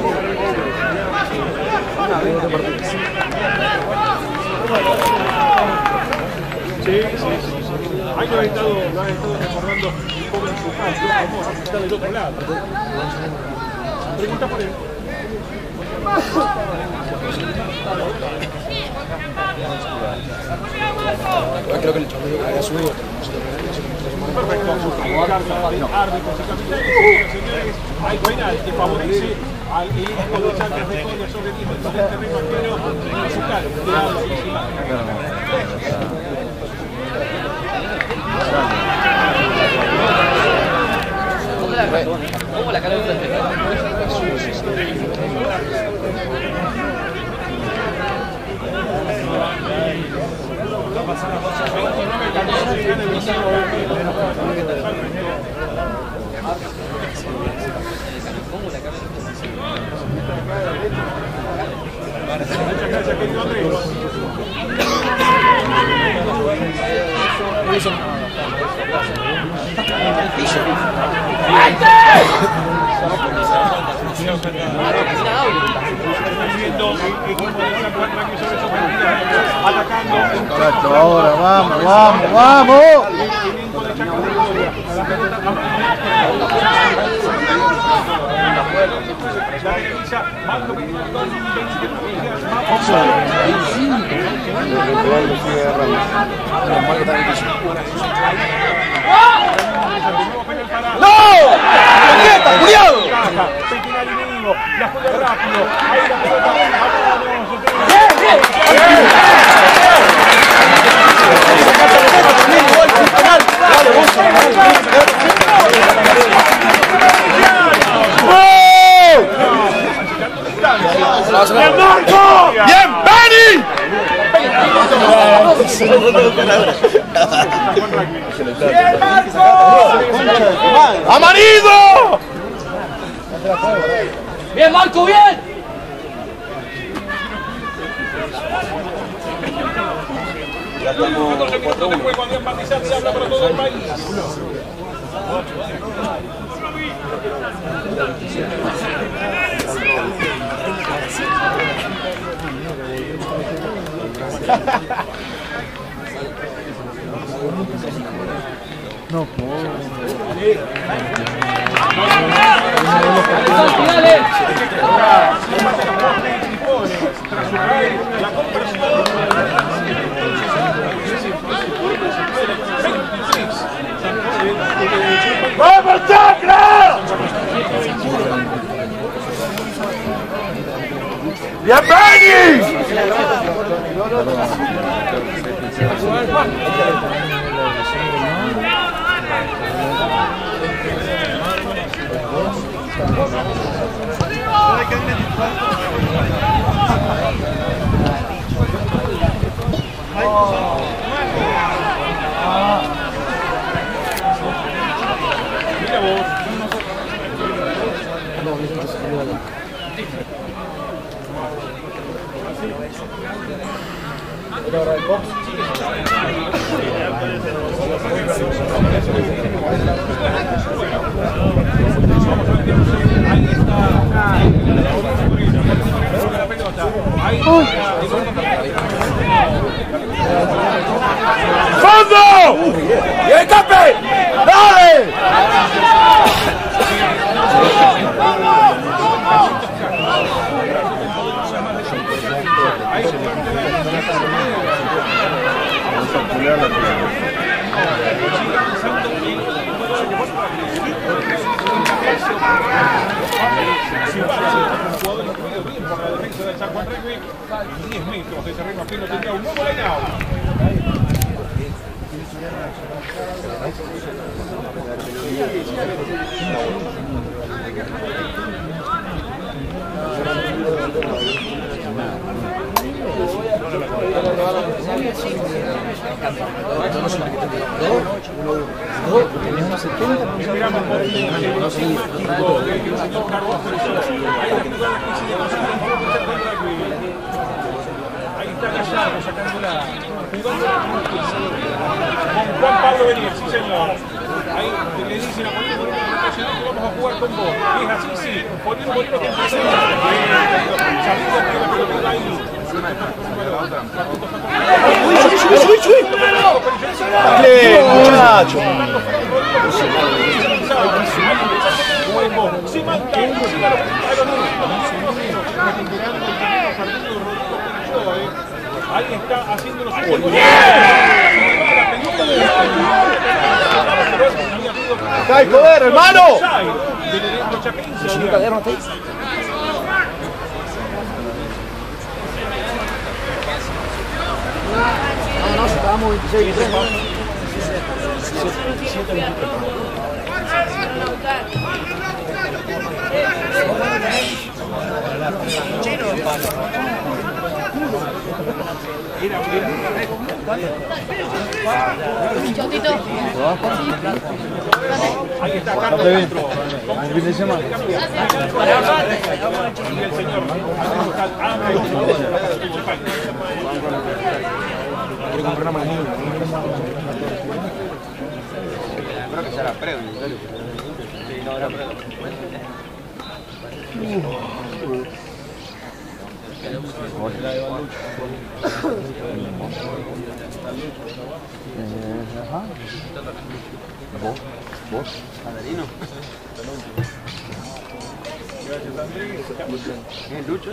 Speaker 1: Sí, sí, sí, sí. Ahí lo han estado, lo han estado recordando un poco en su casa, está del otro lado. Pregunta por él.
Speaker 6: Creo que el chavo había subido.
Speaker 1: Perfecto. Árbitros y capitanes, señoras y señores, hay penal que favorece al equipo de Santos de Coria sobre diez metros del terreno arquero musical de Alba.
Speaker 6: ¿Cómo la cara de frente?
Speaker 1: Muchas gracias, querido Andrés.
Speaker 7: Atacando. Ahora, vamos, vamos, vamos.
Speaker 6: ¡No! ¿Qué está cuidado?
Speaker 1: La juega rápido. Ahí la pelota.
Speaker 6: ¡Bien,
Speaker 7: ¡Bien, Benny!
Speaker 1: ¡Bien, Marco!
Speaker 7: ¡Amarido!
Speaker 6: ¡Bien, Marco, bien!
Speaker 1: Ya estamos cuatro uno. Cuando empatizar se habla para todo el país.
Speaker 7: No puedo.
Speaker 6: ¡Dale!
Speaker 1: La conversión.
Speaker 7: ¡Vamos, Chacra! ¡Bienvenido!
Speaker 1: Mira vos.
Speaker 7: ¡Fondo! ¡Y escape! ¡Dale!
Speaker 1: diez metros de terreno ajeno tendrá un nuevo line-out. Ahí está Gallardo sacándola, jugando con Juan Pablo Benier, sí señor. Ahí le dicen a Molino Molino que vamos a jugar con vos. Y es así, sí. Molino Molino que empieza a sabiendo que la pelota está ahí.
Speaker 7: ¡Uy, uy, uy, uy! ¡Dale, muchacho!
Speaker 1: Si manda, ahí está haciendo los suyos.
Speaker 7: ¡Ay, joder, hermano!
Speaker 6: No, no, estábamos veintiséis.
Speaker 4: Chotito.
Speaker 1: Ahí está Carlos Castro.
Speaker 7: El fin de semana.
Speaker 1: Y el señor
Speaker 7: Quiero comprar una manilla.
Speaker 2: Creo que será previo. Sí, no era previo.
Speaker 7: ¿Vos? ¿Vos?
Speaker 2: Adelino.
Speaker 1: Gracias, Andrés.
Speaker 2: ¿Es Lucho?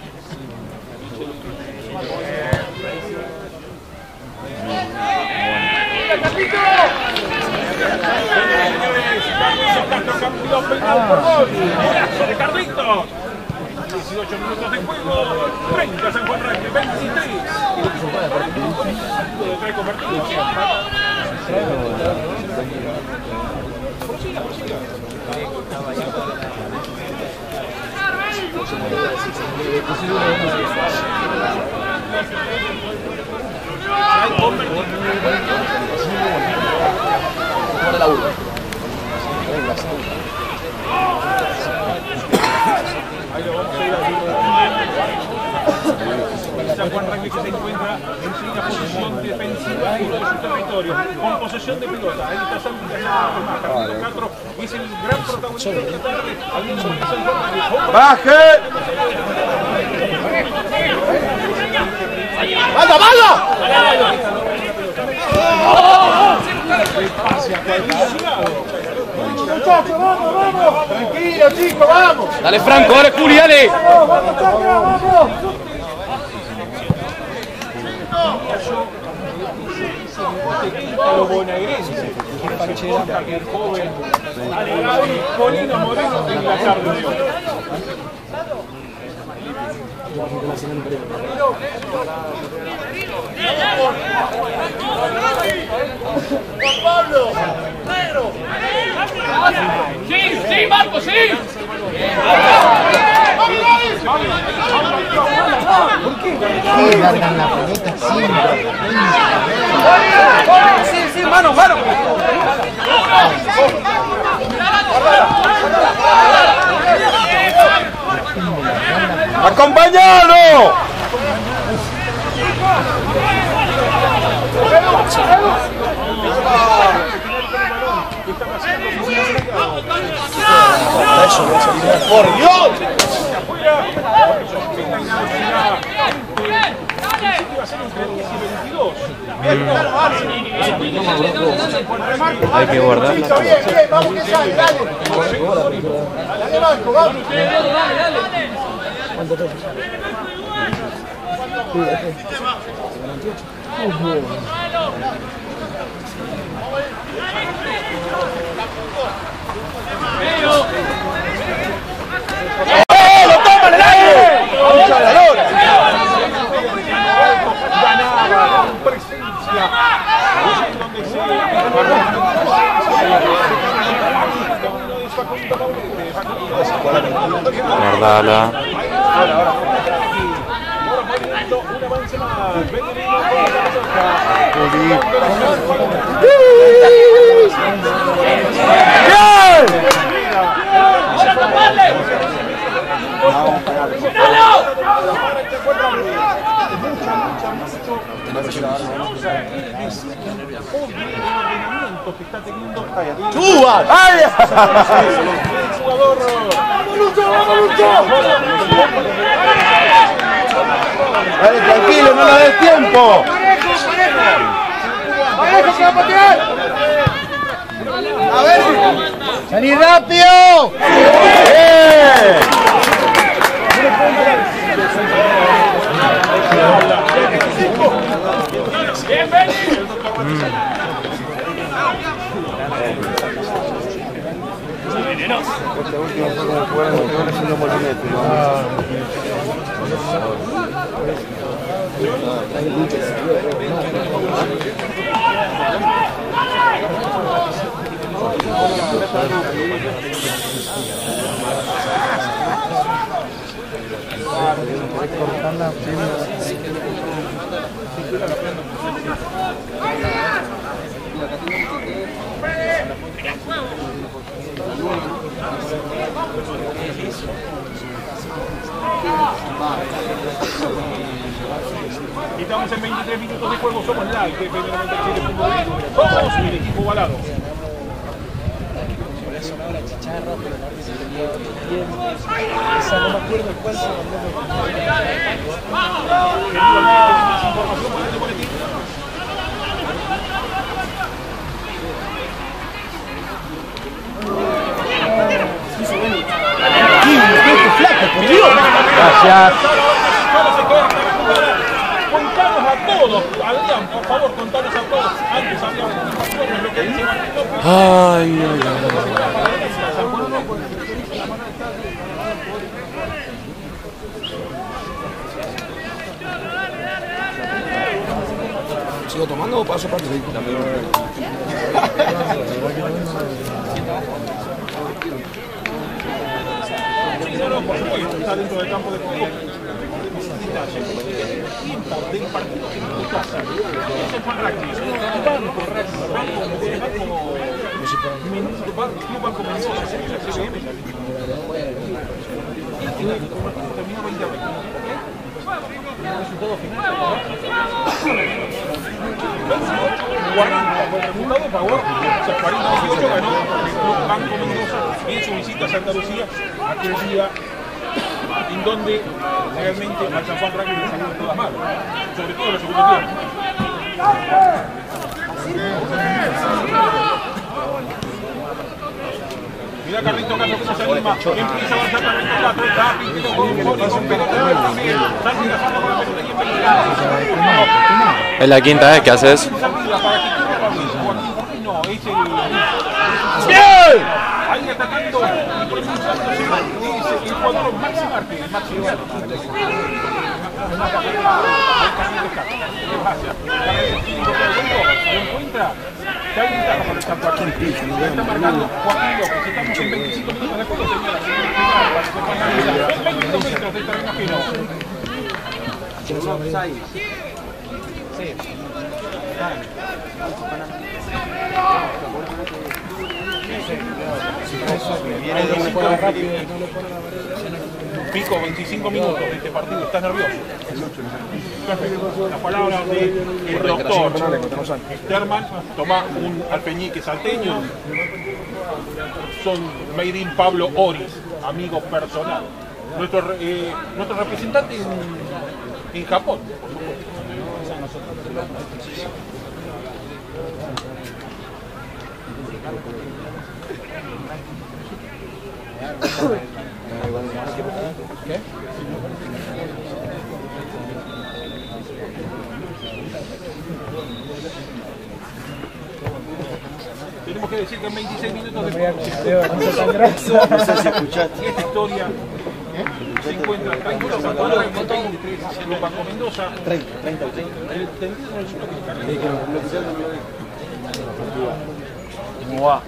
Speaker 1: Castro campeón peinado por gol. Golazo de Carlitos. dieciocho minutos de juego. treinta San Juan Rugby, veintitrés. De tres convertidos. Prosiga, prosiga.
Speaker 6: Por la urna.
Speaker 1: Ahí lo vamos a ir a San Juan Rugby que se encuentra en una posición defensiva dentro de su territorio, con posesión de pelota. Ahí está Santi Carlos Castro, y es el gran protagonista de esta tarde. Alguien sobre San Juan Rugby.
Speaker 7: ¡Baje! ¡Manda, manda! Muchachos, vamos, vamos. Tranquilo, chicos, vamos.
Speaker 6: Dale, Franco, dale, Juli, dale.
Speaker 7: Vamos, vamos, vamos.
Speaker 1: el joven Polino Moreno en la tarde de hoy.
Speaker 4: Juan Pablo, negro. Sí, sí, Marco, sí.
Speaker 7: ¿Por qué largan la pelota siempre?
Speaker 6: Sí, sí, mano, mano.
Speaker 3: ¡Acompañalo! ¡Por Dios! Hay que guardar.
Speaker 7: Bien, bien, vamos que sale, dale. Dale, Marco, vamos.
Speaker 3: ¡Eh! ¡Lo toma en el aire! ¡Mucha valor!
Speaker 1: Ganaba con presencia. Es donde se...
Speaker 3: Guardala.
Speaker 1: Un avance más. Benedino con la que está teniendo
Speaker 3: ¡Suba! ¡Ay!
Speaker 1: el jugador. ¡Vamos, Lucho! ¡Vamos, Lucho!
Speaker 3: Dale, tranquilo, no le des tiempo.
Speaker 7: ¡Parejo que va a patear! A ver, ¡salí rápido!
Speaker 3: ¡Eh! Este último fue como jugar en el haciendo molinete.
Speaker 1: Y estamos en veintitrés minutos de juego, somos la T P noventa y siete punto uno. Somos el equipo Balado.
Speaker 6: Esa no me acuerdo cuál se
Speaker 3: Gracias.
Speaker 1: Contanos a todos, Adrián, por favor, contanos a todos. Antes habíamos informaciones, lo que dice Martín López.
Speaker 3: Ay, ay, ay.
Speaker 2: ¿Sigo tomando o paso para el
Speaker 1: Por supuesto, está dentro del campo de juego. Tiempo del partido que nos casa. Ese es Juan Racchi. Banco Racchi. Banco Mendoza. Club Banco Mendoza. C B M. Terminó veinte a veinte. Resultado final. cuarenta fue el resultado, favor. O sea, cuarenta a dieciocho ganó el Club Banco Mendoza en su visita a Santa Lucía aquel día en donde realmente al San Juan Racing le salieron todas mal, sobre todo en el segundo tiempo. Mira Carlito Castro cómo se anima, empieza a avanzar Carlito Castro, está Pintero con un gol y con penetrado también, Santi Lozano con la pelota y en penetrado.
Speaker 3: Es la quinta vez que haces.
Speaker 1: Joaquín, ¿por qué no? Es el Maxi Vidal. ¿Lo encuentra? ¿Qué hay ventaja para el San Martín? Está marcando Joaquín López. Estamos en veinticinco minutos de juego, señoras. veinte metros de terreno ajeno. Pico, veinticinco minutos de este partido. ¿Estás nervioso? La palabra del doctor Sterman. Toma un alfeñique salteño. Son made in Pablo Oris, amigo personal. Nuestro, eh, nuestro representante en, en Japón, por supuesto. ¿Qué? Tenemos que decir que en veintiséis minutos de juego,
Speaker 3: No sé si escuchaste.
Speaker 1: esta historia se encuentra tranquilo, lo Banco Mendoza.
Speaker 3: treinta, treinta, treinta.
Speaker 1: El tendido en el suelo que está
Speaker 7: ¿Cómo va?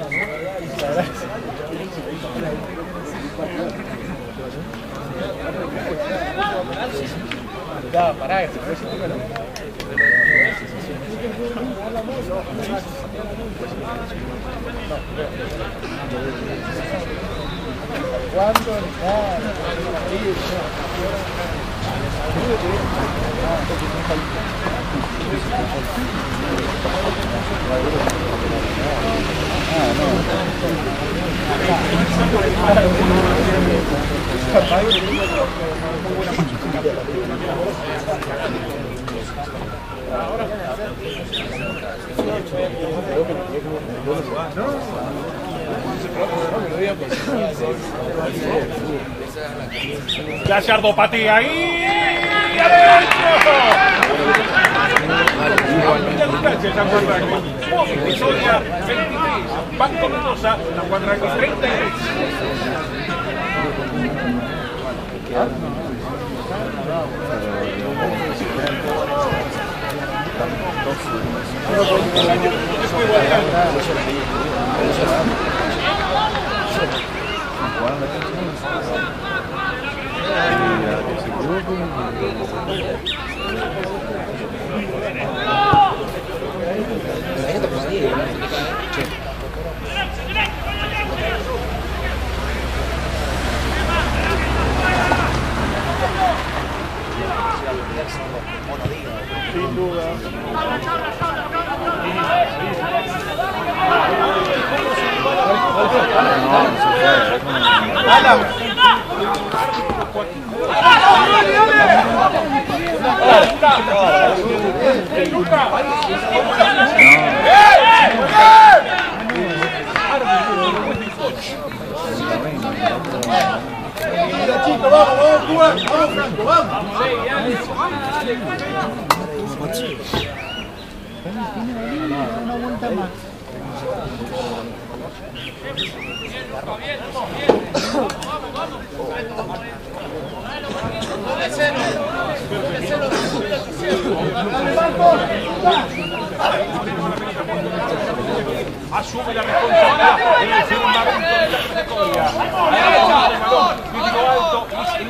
Speaker 7: Ya, pará, que se puede decir primero. ¿Cuándo?
Speaker 1: Gallardo patea ahí. ¡Adentro! Victoria veintitrés. Banco Mendoza, Juan Ranqui treinta y tres.
Speaker 7: Sin duda. Chicos, vamos, vamos, Cuba, vamos, Franco, vamos. No aguanta más.
Speaker 1: Asume la responsabilidad en el fundamento de la trayectoria. Crítico alto.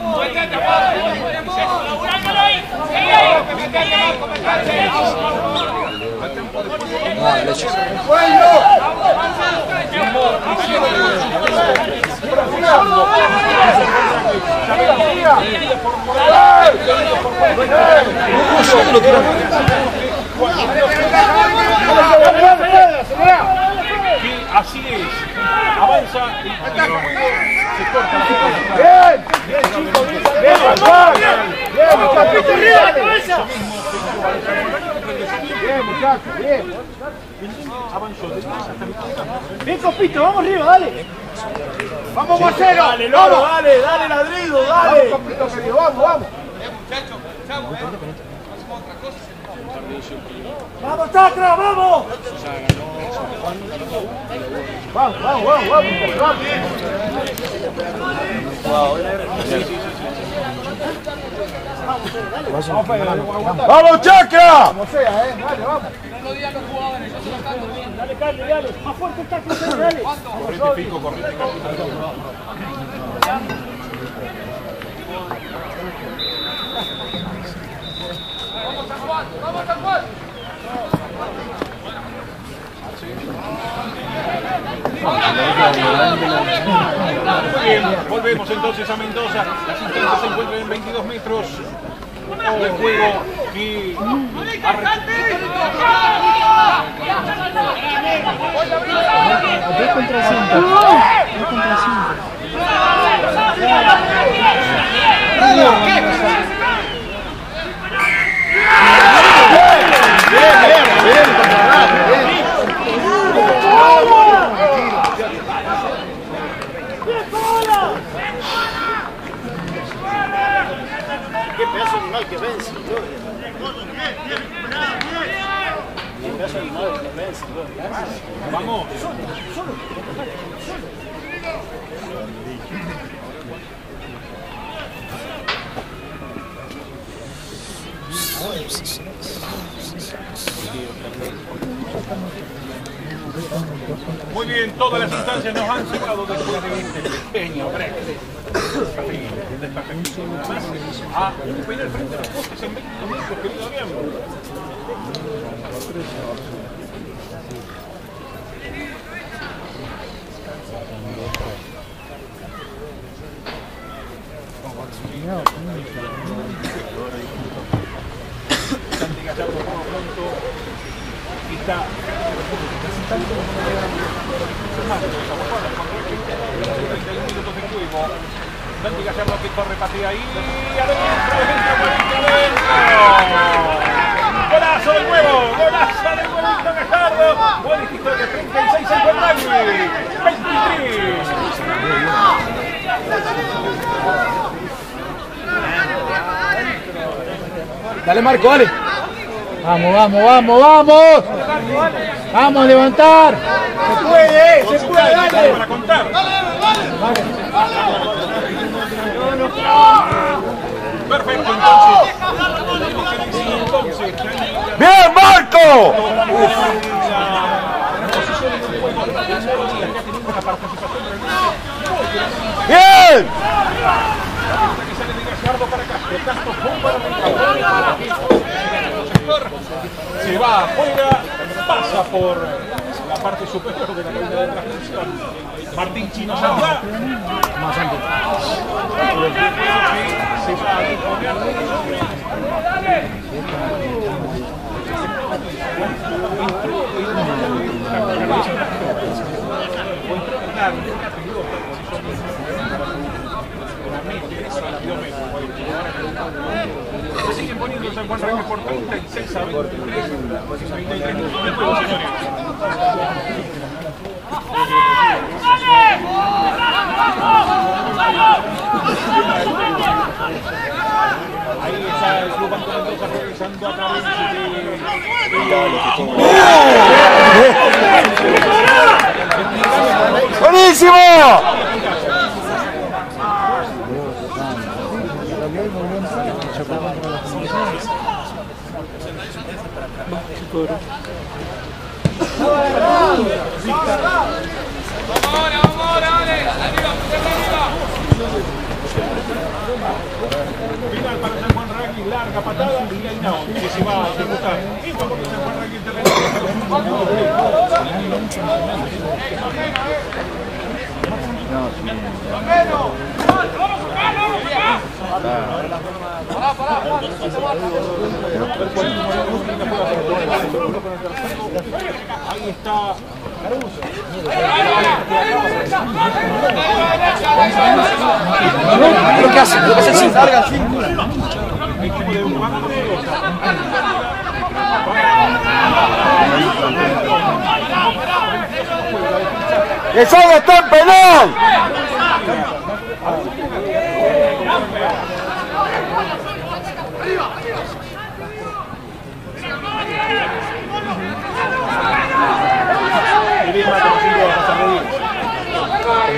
Speaker 1: Así es, avanza y se corta la pelota.
Speaker 7: Bien, bien chicos, bien, bien, bien, muchachos, bien, muchachos, bien.
Speaker 1: Avanzó de hasta mi casa.
Speaker 7: Bien, Copito, vamos arriba, dale. Vamos, Marcelo. Dale, Loro, dale, dale, ladrido, dale. Vamos, Copito, querido, vamos, vamos. ¡Vamos, Chacra, vamos! Vamos, vamos, vamos, vamos, vamos.
Speaker 1: Sí, sí, sí, sí.
Speaker 3: ¡Vamos, Chacra!
Speaker 7: Como sea, eh. Dale, vamos.
Speaker 4: Dale, Carly, dale. Más fuerte está que usted, dale.
Speaker 1: Correte, Pico, correte,
Speaker 4: Vamos, San Juan, vamos, San Juan.
Speaker 1: Muy bien, volvemos entonces a Mendoza. Las instancias se encuentran en veintidós metros de juego y
Speaker 7: dos contra cinco. dos contra cinco.
Speaker 2: Qué pedazo de animal que vence, qué pedazo de animal que vence.
Speaker 1: vamos. Muy bien, todas las instancias nos han sacado después de este pequeño break. Ah, viene al frente de los postes en veinte minutos, querido Damián. Santi Gallardo por lo pronto está treinta y un minutos de juego. Santi Gallardo que corre, patea ahí, adentro, adentro, adentro. Golazo de nuevo, golazo de nuevo Gallardo. Buen hijito de treinta y seis en Guarani, veintitrés.
Speaker 6: Dale, Marco, dale.
Speaker 7: Vamos, vamos, vamos, vamos. Vamos a levantar.
Speaker 1: Se puede, se puede, dale. Para contar. Perfecto, entonces.
Speaker 3: ¡Bien, Marco! ¡Bien!
Speaker 1: Se va, juega, pasa por la parte superior de la cabina de transmisión. Martín Chino Santa.
Speaker 6: Más antes.
Speaker 1: Se va a disponer. Se siguen poniendo San Juan Reyes por treinta y seis a veintitrés. treinta y tres minutos de juego, señores. Ahí está el club Banco Mendoza regresando a través de...
Speaker 3: ¡Buenísimo!
Speaker 4: Vamos ahora, vamos ahora, dale. Arriba, arriba.
Speaker 1: Final para San Juan Rugby, larga patada y line out, que se va a ejecutar. Y por San Juan Rugby ahí está Caruso.
Speaker 6: Lo que hace, lo que hace sin larga.
Speaker 1: Equipo de Banco Mendoza.
Speaker 3: ¡Que solo está en penal!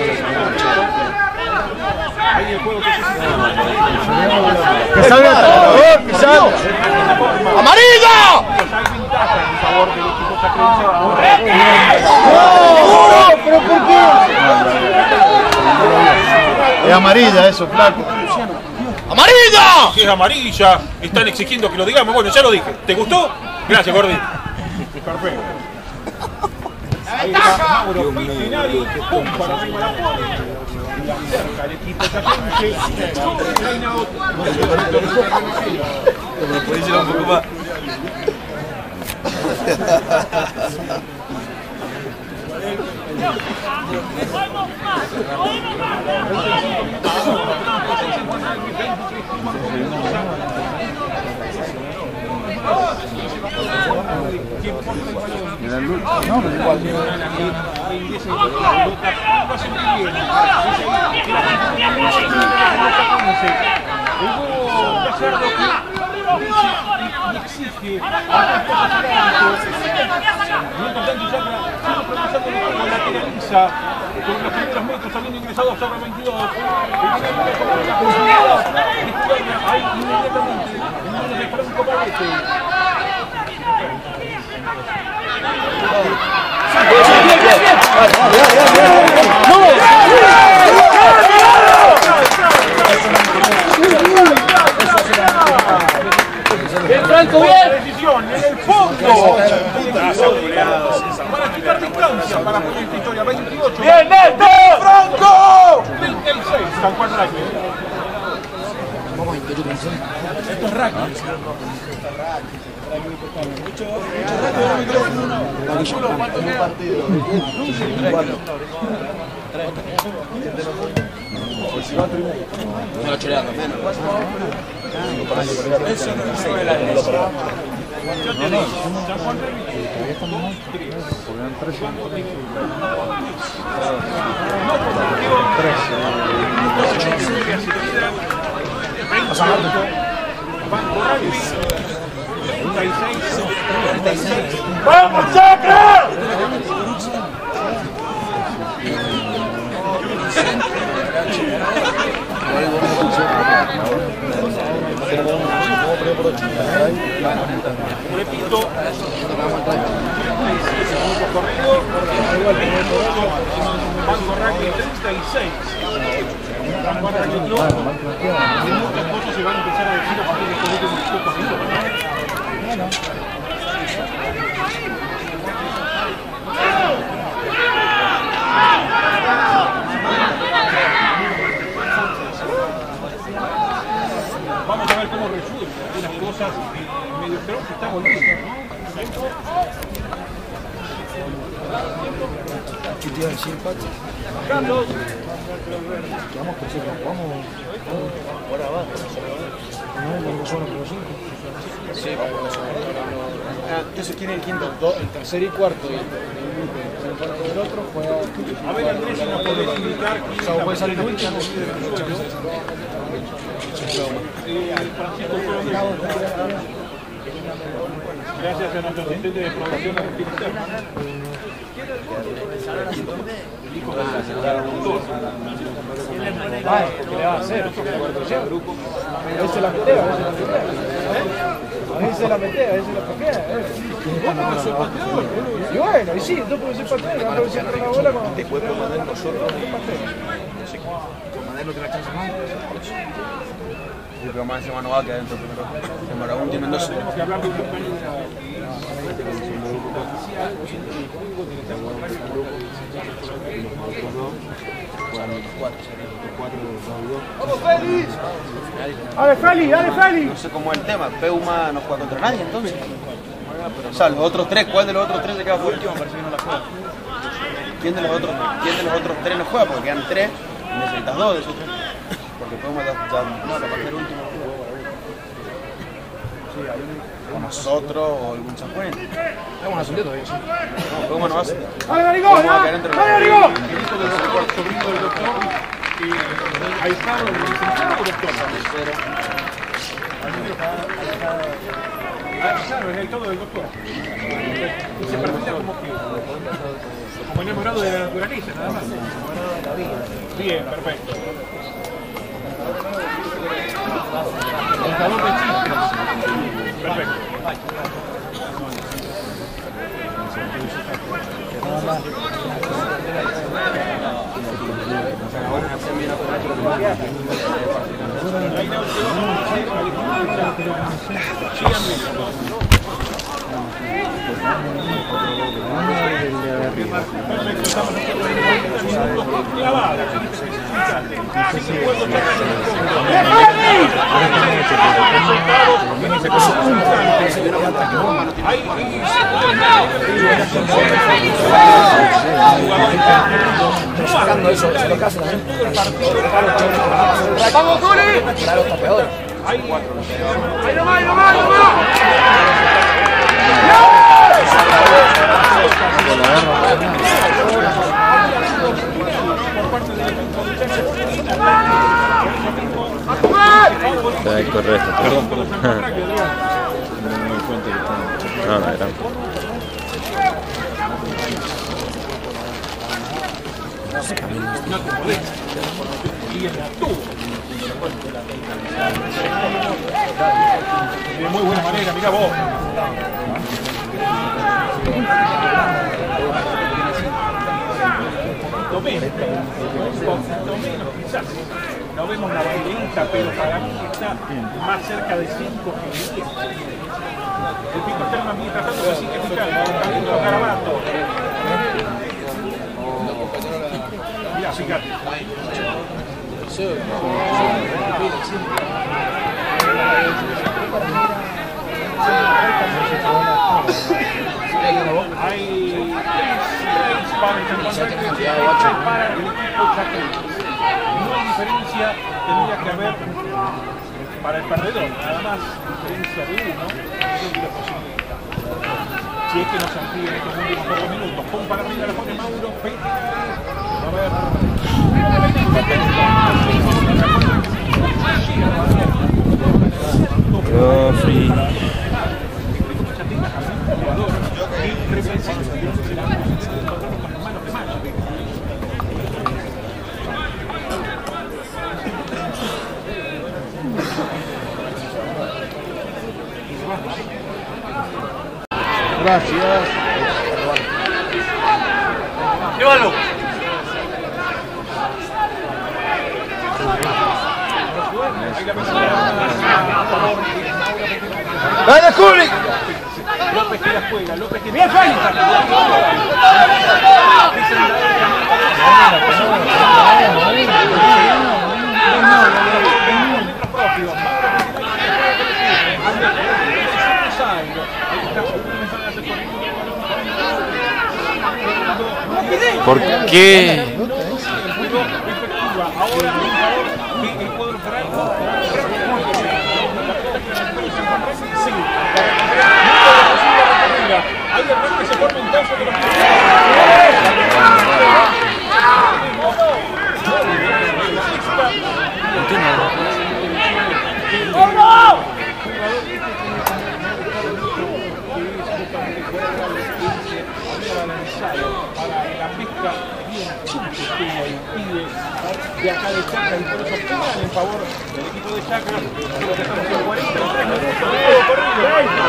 Speaker 1: Ahí el juego que se
Speaker 3: ¡Que salga!
Speaker 2: ¡Amarilla!
Speaker 1: Hay ventaja en favor del equipo sacrense.
Speaker 7: No, pero ¿por qué? Es amarilla eso, flaco.
Speaker 2: ¡Amarilla!
Speaker 1: Si es amarilla, están exigiendo que lo digamos. Bueno, ya lo dije. ¿Te gustó? Gracias, Gordi. Perfecto. Ahí está Mauro Pizzinari, pum, para arriba la pone. La cerca el equipo sacrense. Line out.
Speaker 3: Me puede llevar un poco más.
Speaker 7: No, pero igual.
Speaker 1: Exige lateraliza con los primeros metros habiendo ingresado sobre veintidós. Ahí inmediatamente en manos de Franco Pavete.
Speaker 6: ¡Bien, Franco, bien!
Speaker 1: Decisión en el fondo. Para quitar distancia para poner esta historia. veintiocho.
Speaker 6: ¡Bien, Neto!
Speaker 1: ¡Franco! treinta y seis. San Juan Rugby.
Speaker 6: Esto es rugby.
Speaker 2: Me lo choreando menos.
Speaker 1: Eso no es de la derecha. Yo te digo, San Juan Rugby. Banco Rugby. treinta y seis.
Speaker 6: ¡Vamos, Chacra!
Speaker 1: Repito, corrido, Banco Rugby treinta y seis. San Juan Rugby Club. Muchas cosas se van a empezar a decir a partir de estos últimos pocos minutos. Vamos a ver cómo resuelve algunas cosas medio creo que está volviendo, ¿no?
Speaker 7: ¿Qué te iba a decir, Pacho?
Speaker 1: Carlos.
Speaker 7: Vamos, que vamos. Ahora va. No, no son los cinco. Sí, vamos. Entonces, ¿quién es el quinto? El tercer y cuarto. Y el cuarto del otro juega.
Speaker 1: A ver, Andrés, si nos podés indicar quién es la
Speaker 7: puede salir
Speaker 1: persona
Speaker 7: último.
Speaker 1: que tiene el suelo. Eh, Francisco Colomero. Gracias a nuestro asistente de producción, Agustín Serna. El hijo de la señora Rondón.
Speaker 7: Ah, ¿qué le va a hacer? Porque la corrupción. A veces la metea, a veces la metea. A veces la metea, a veces la patea. Y bueno, y sí, tú puedes ser patea, vas a ver siempre una bola con... Después por Madero nosotros... Con Madero que la chance más.
Speaker 2: Sí, pero más encima no va a quedar dentro primero. Se Maragón tiene dos.
Speaker 1: Tenemos que hablar de un compañero.
Speaker 7: ¡Vamos, Félix! ¡Dale, Félix! ¡Dale, Félix!
Speaker 2: No sé cómo es el tema. Peuma no juega contra nadie entonces. O sea, los otros tres, ¿cuál de los otros tres se queda fuera? Parece que no la juega. ¿Quién de los otros, quién de los otros tres no juega? Porque quedan tres y necesitas dos de esos tres. Porque Peuma ya, ya no, la parte del último. O nosotros o algún champán.
Speaker 6: Tengo una solita todavía, sí.
Speaker 2: No, Peuma no va a ser.
Speaker 7: ¡Dale, Narigón! ¡Dale, Narigón!
Speaker 1: El hijo del doctor, sobrino del doctor, eh, ahijado del licenciado o doctor. Ah, claro, es el todo del doctor. Y se presenta como que como enamorado de la naturaleza, nada más. Bien, perfecto. Cazador de chistes. Perfecto.
Speaker 6: Sacando eso, eso lo que hace también.
Speaker 4: ¡Vamos, Juli!
Speaker 6: Para los tapeadores.
Speaker 4: ¡Ahí nomás, ahí nomás, ahí nomás!
Speaker 3: Hay que correr esto. Perdón, perdón. No me doy cuenta que están. No, no, están.
Speaker 1: No te podés. Y en la tubo. De muy buena manera, mirá vos. Poquito menos, poquito menos quizás. No vemos la banderita, pero para mí está más cerca de cinco que diez. El pico está más bien tratando de significar, también los garabatos. Mirá, fíjate. Hay seis para el para el equipo Chacarita. No hay diferencia, tendría que haber para el perdedor, nada más diferencia de uno, yo creo posibilidad. Si es que nos amplía en estos últimos cuatro minutos, pon para arriba, la pone Mauro, Pete, a ver.
Speaker 3: Profi.
Speaker 7: Gracias.
Speaker 4: ¡Llévalo!
Speaker 7: ¡Dale, Juli!
Speaker 1: López que la juega, López que
Speaker 4: ¡Bien, Félix!
Speaker 3: ¿Por qué?
Speaker 1: Ahora el cuadro franco. Sí. Ahí el que se forma entonces de los para la pesca bien chute que impide de acá de Chaca y por eso pegan en favor del equipo de Chaca. Creo que estamos en cuarenta y tres minutos de juego corrido.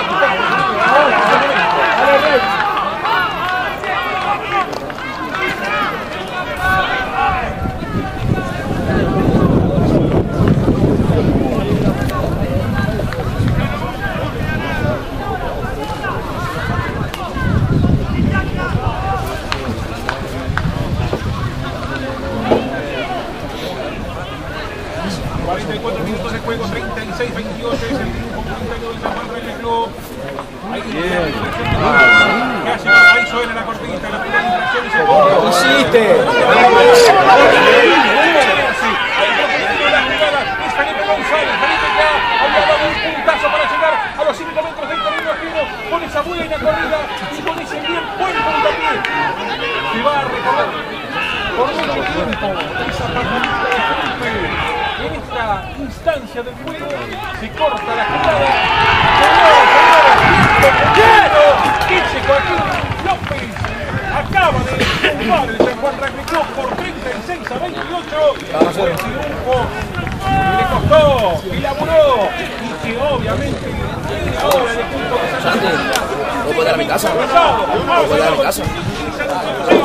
Speaker 1: cuarenta y cuatro minutos de juego, treinta y seis veintiocho es el triunfo voluntario del San Juan Reyes Club. Ahí casi ahí suena la cortinita, la primera infracción y se pone.
Speaker 6: ¿Qué hiciste?
Speaker 1: Ahí la jugada es Felipe González. Felipe ya había dado un puntazo para llegar a los cinco metros del camino ajeno con esa buena corrida y con ese bien buen puntapié. Se va a recordar por mucho tiempo esa patadita de Felipe. En esta instancia del juego se corta la jugada. Señores, dice Joaquín López. Acaba de triunfar el San Juan Rugby Club por treinta y seis a veintiocho. Por el triunfo Y le costó, y laburó, y que obviamente tiene ahora el punto que
Speaker 6: Santi, ¿puedo ir a mi casa?
Speaker 1: pasado.
Speaker 6: ¿Puedo ir a mi casa?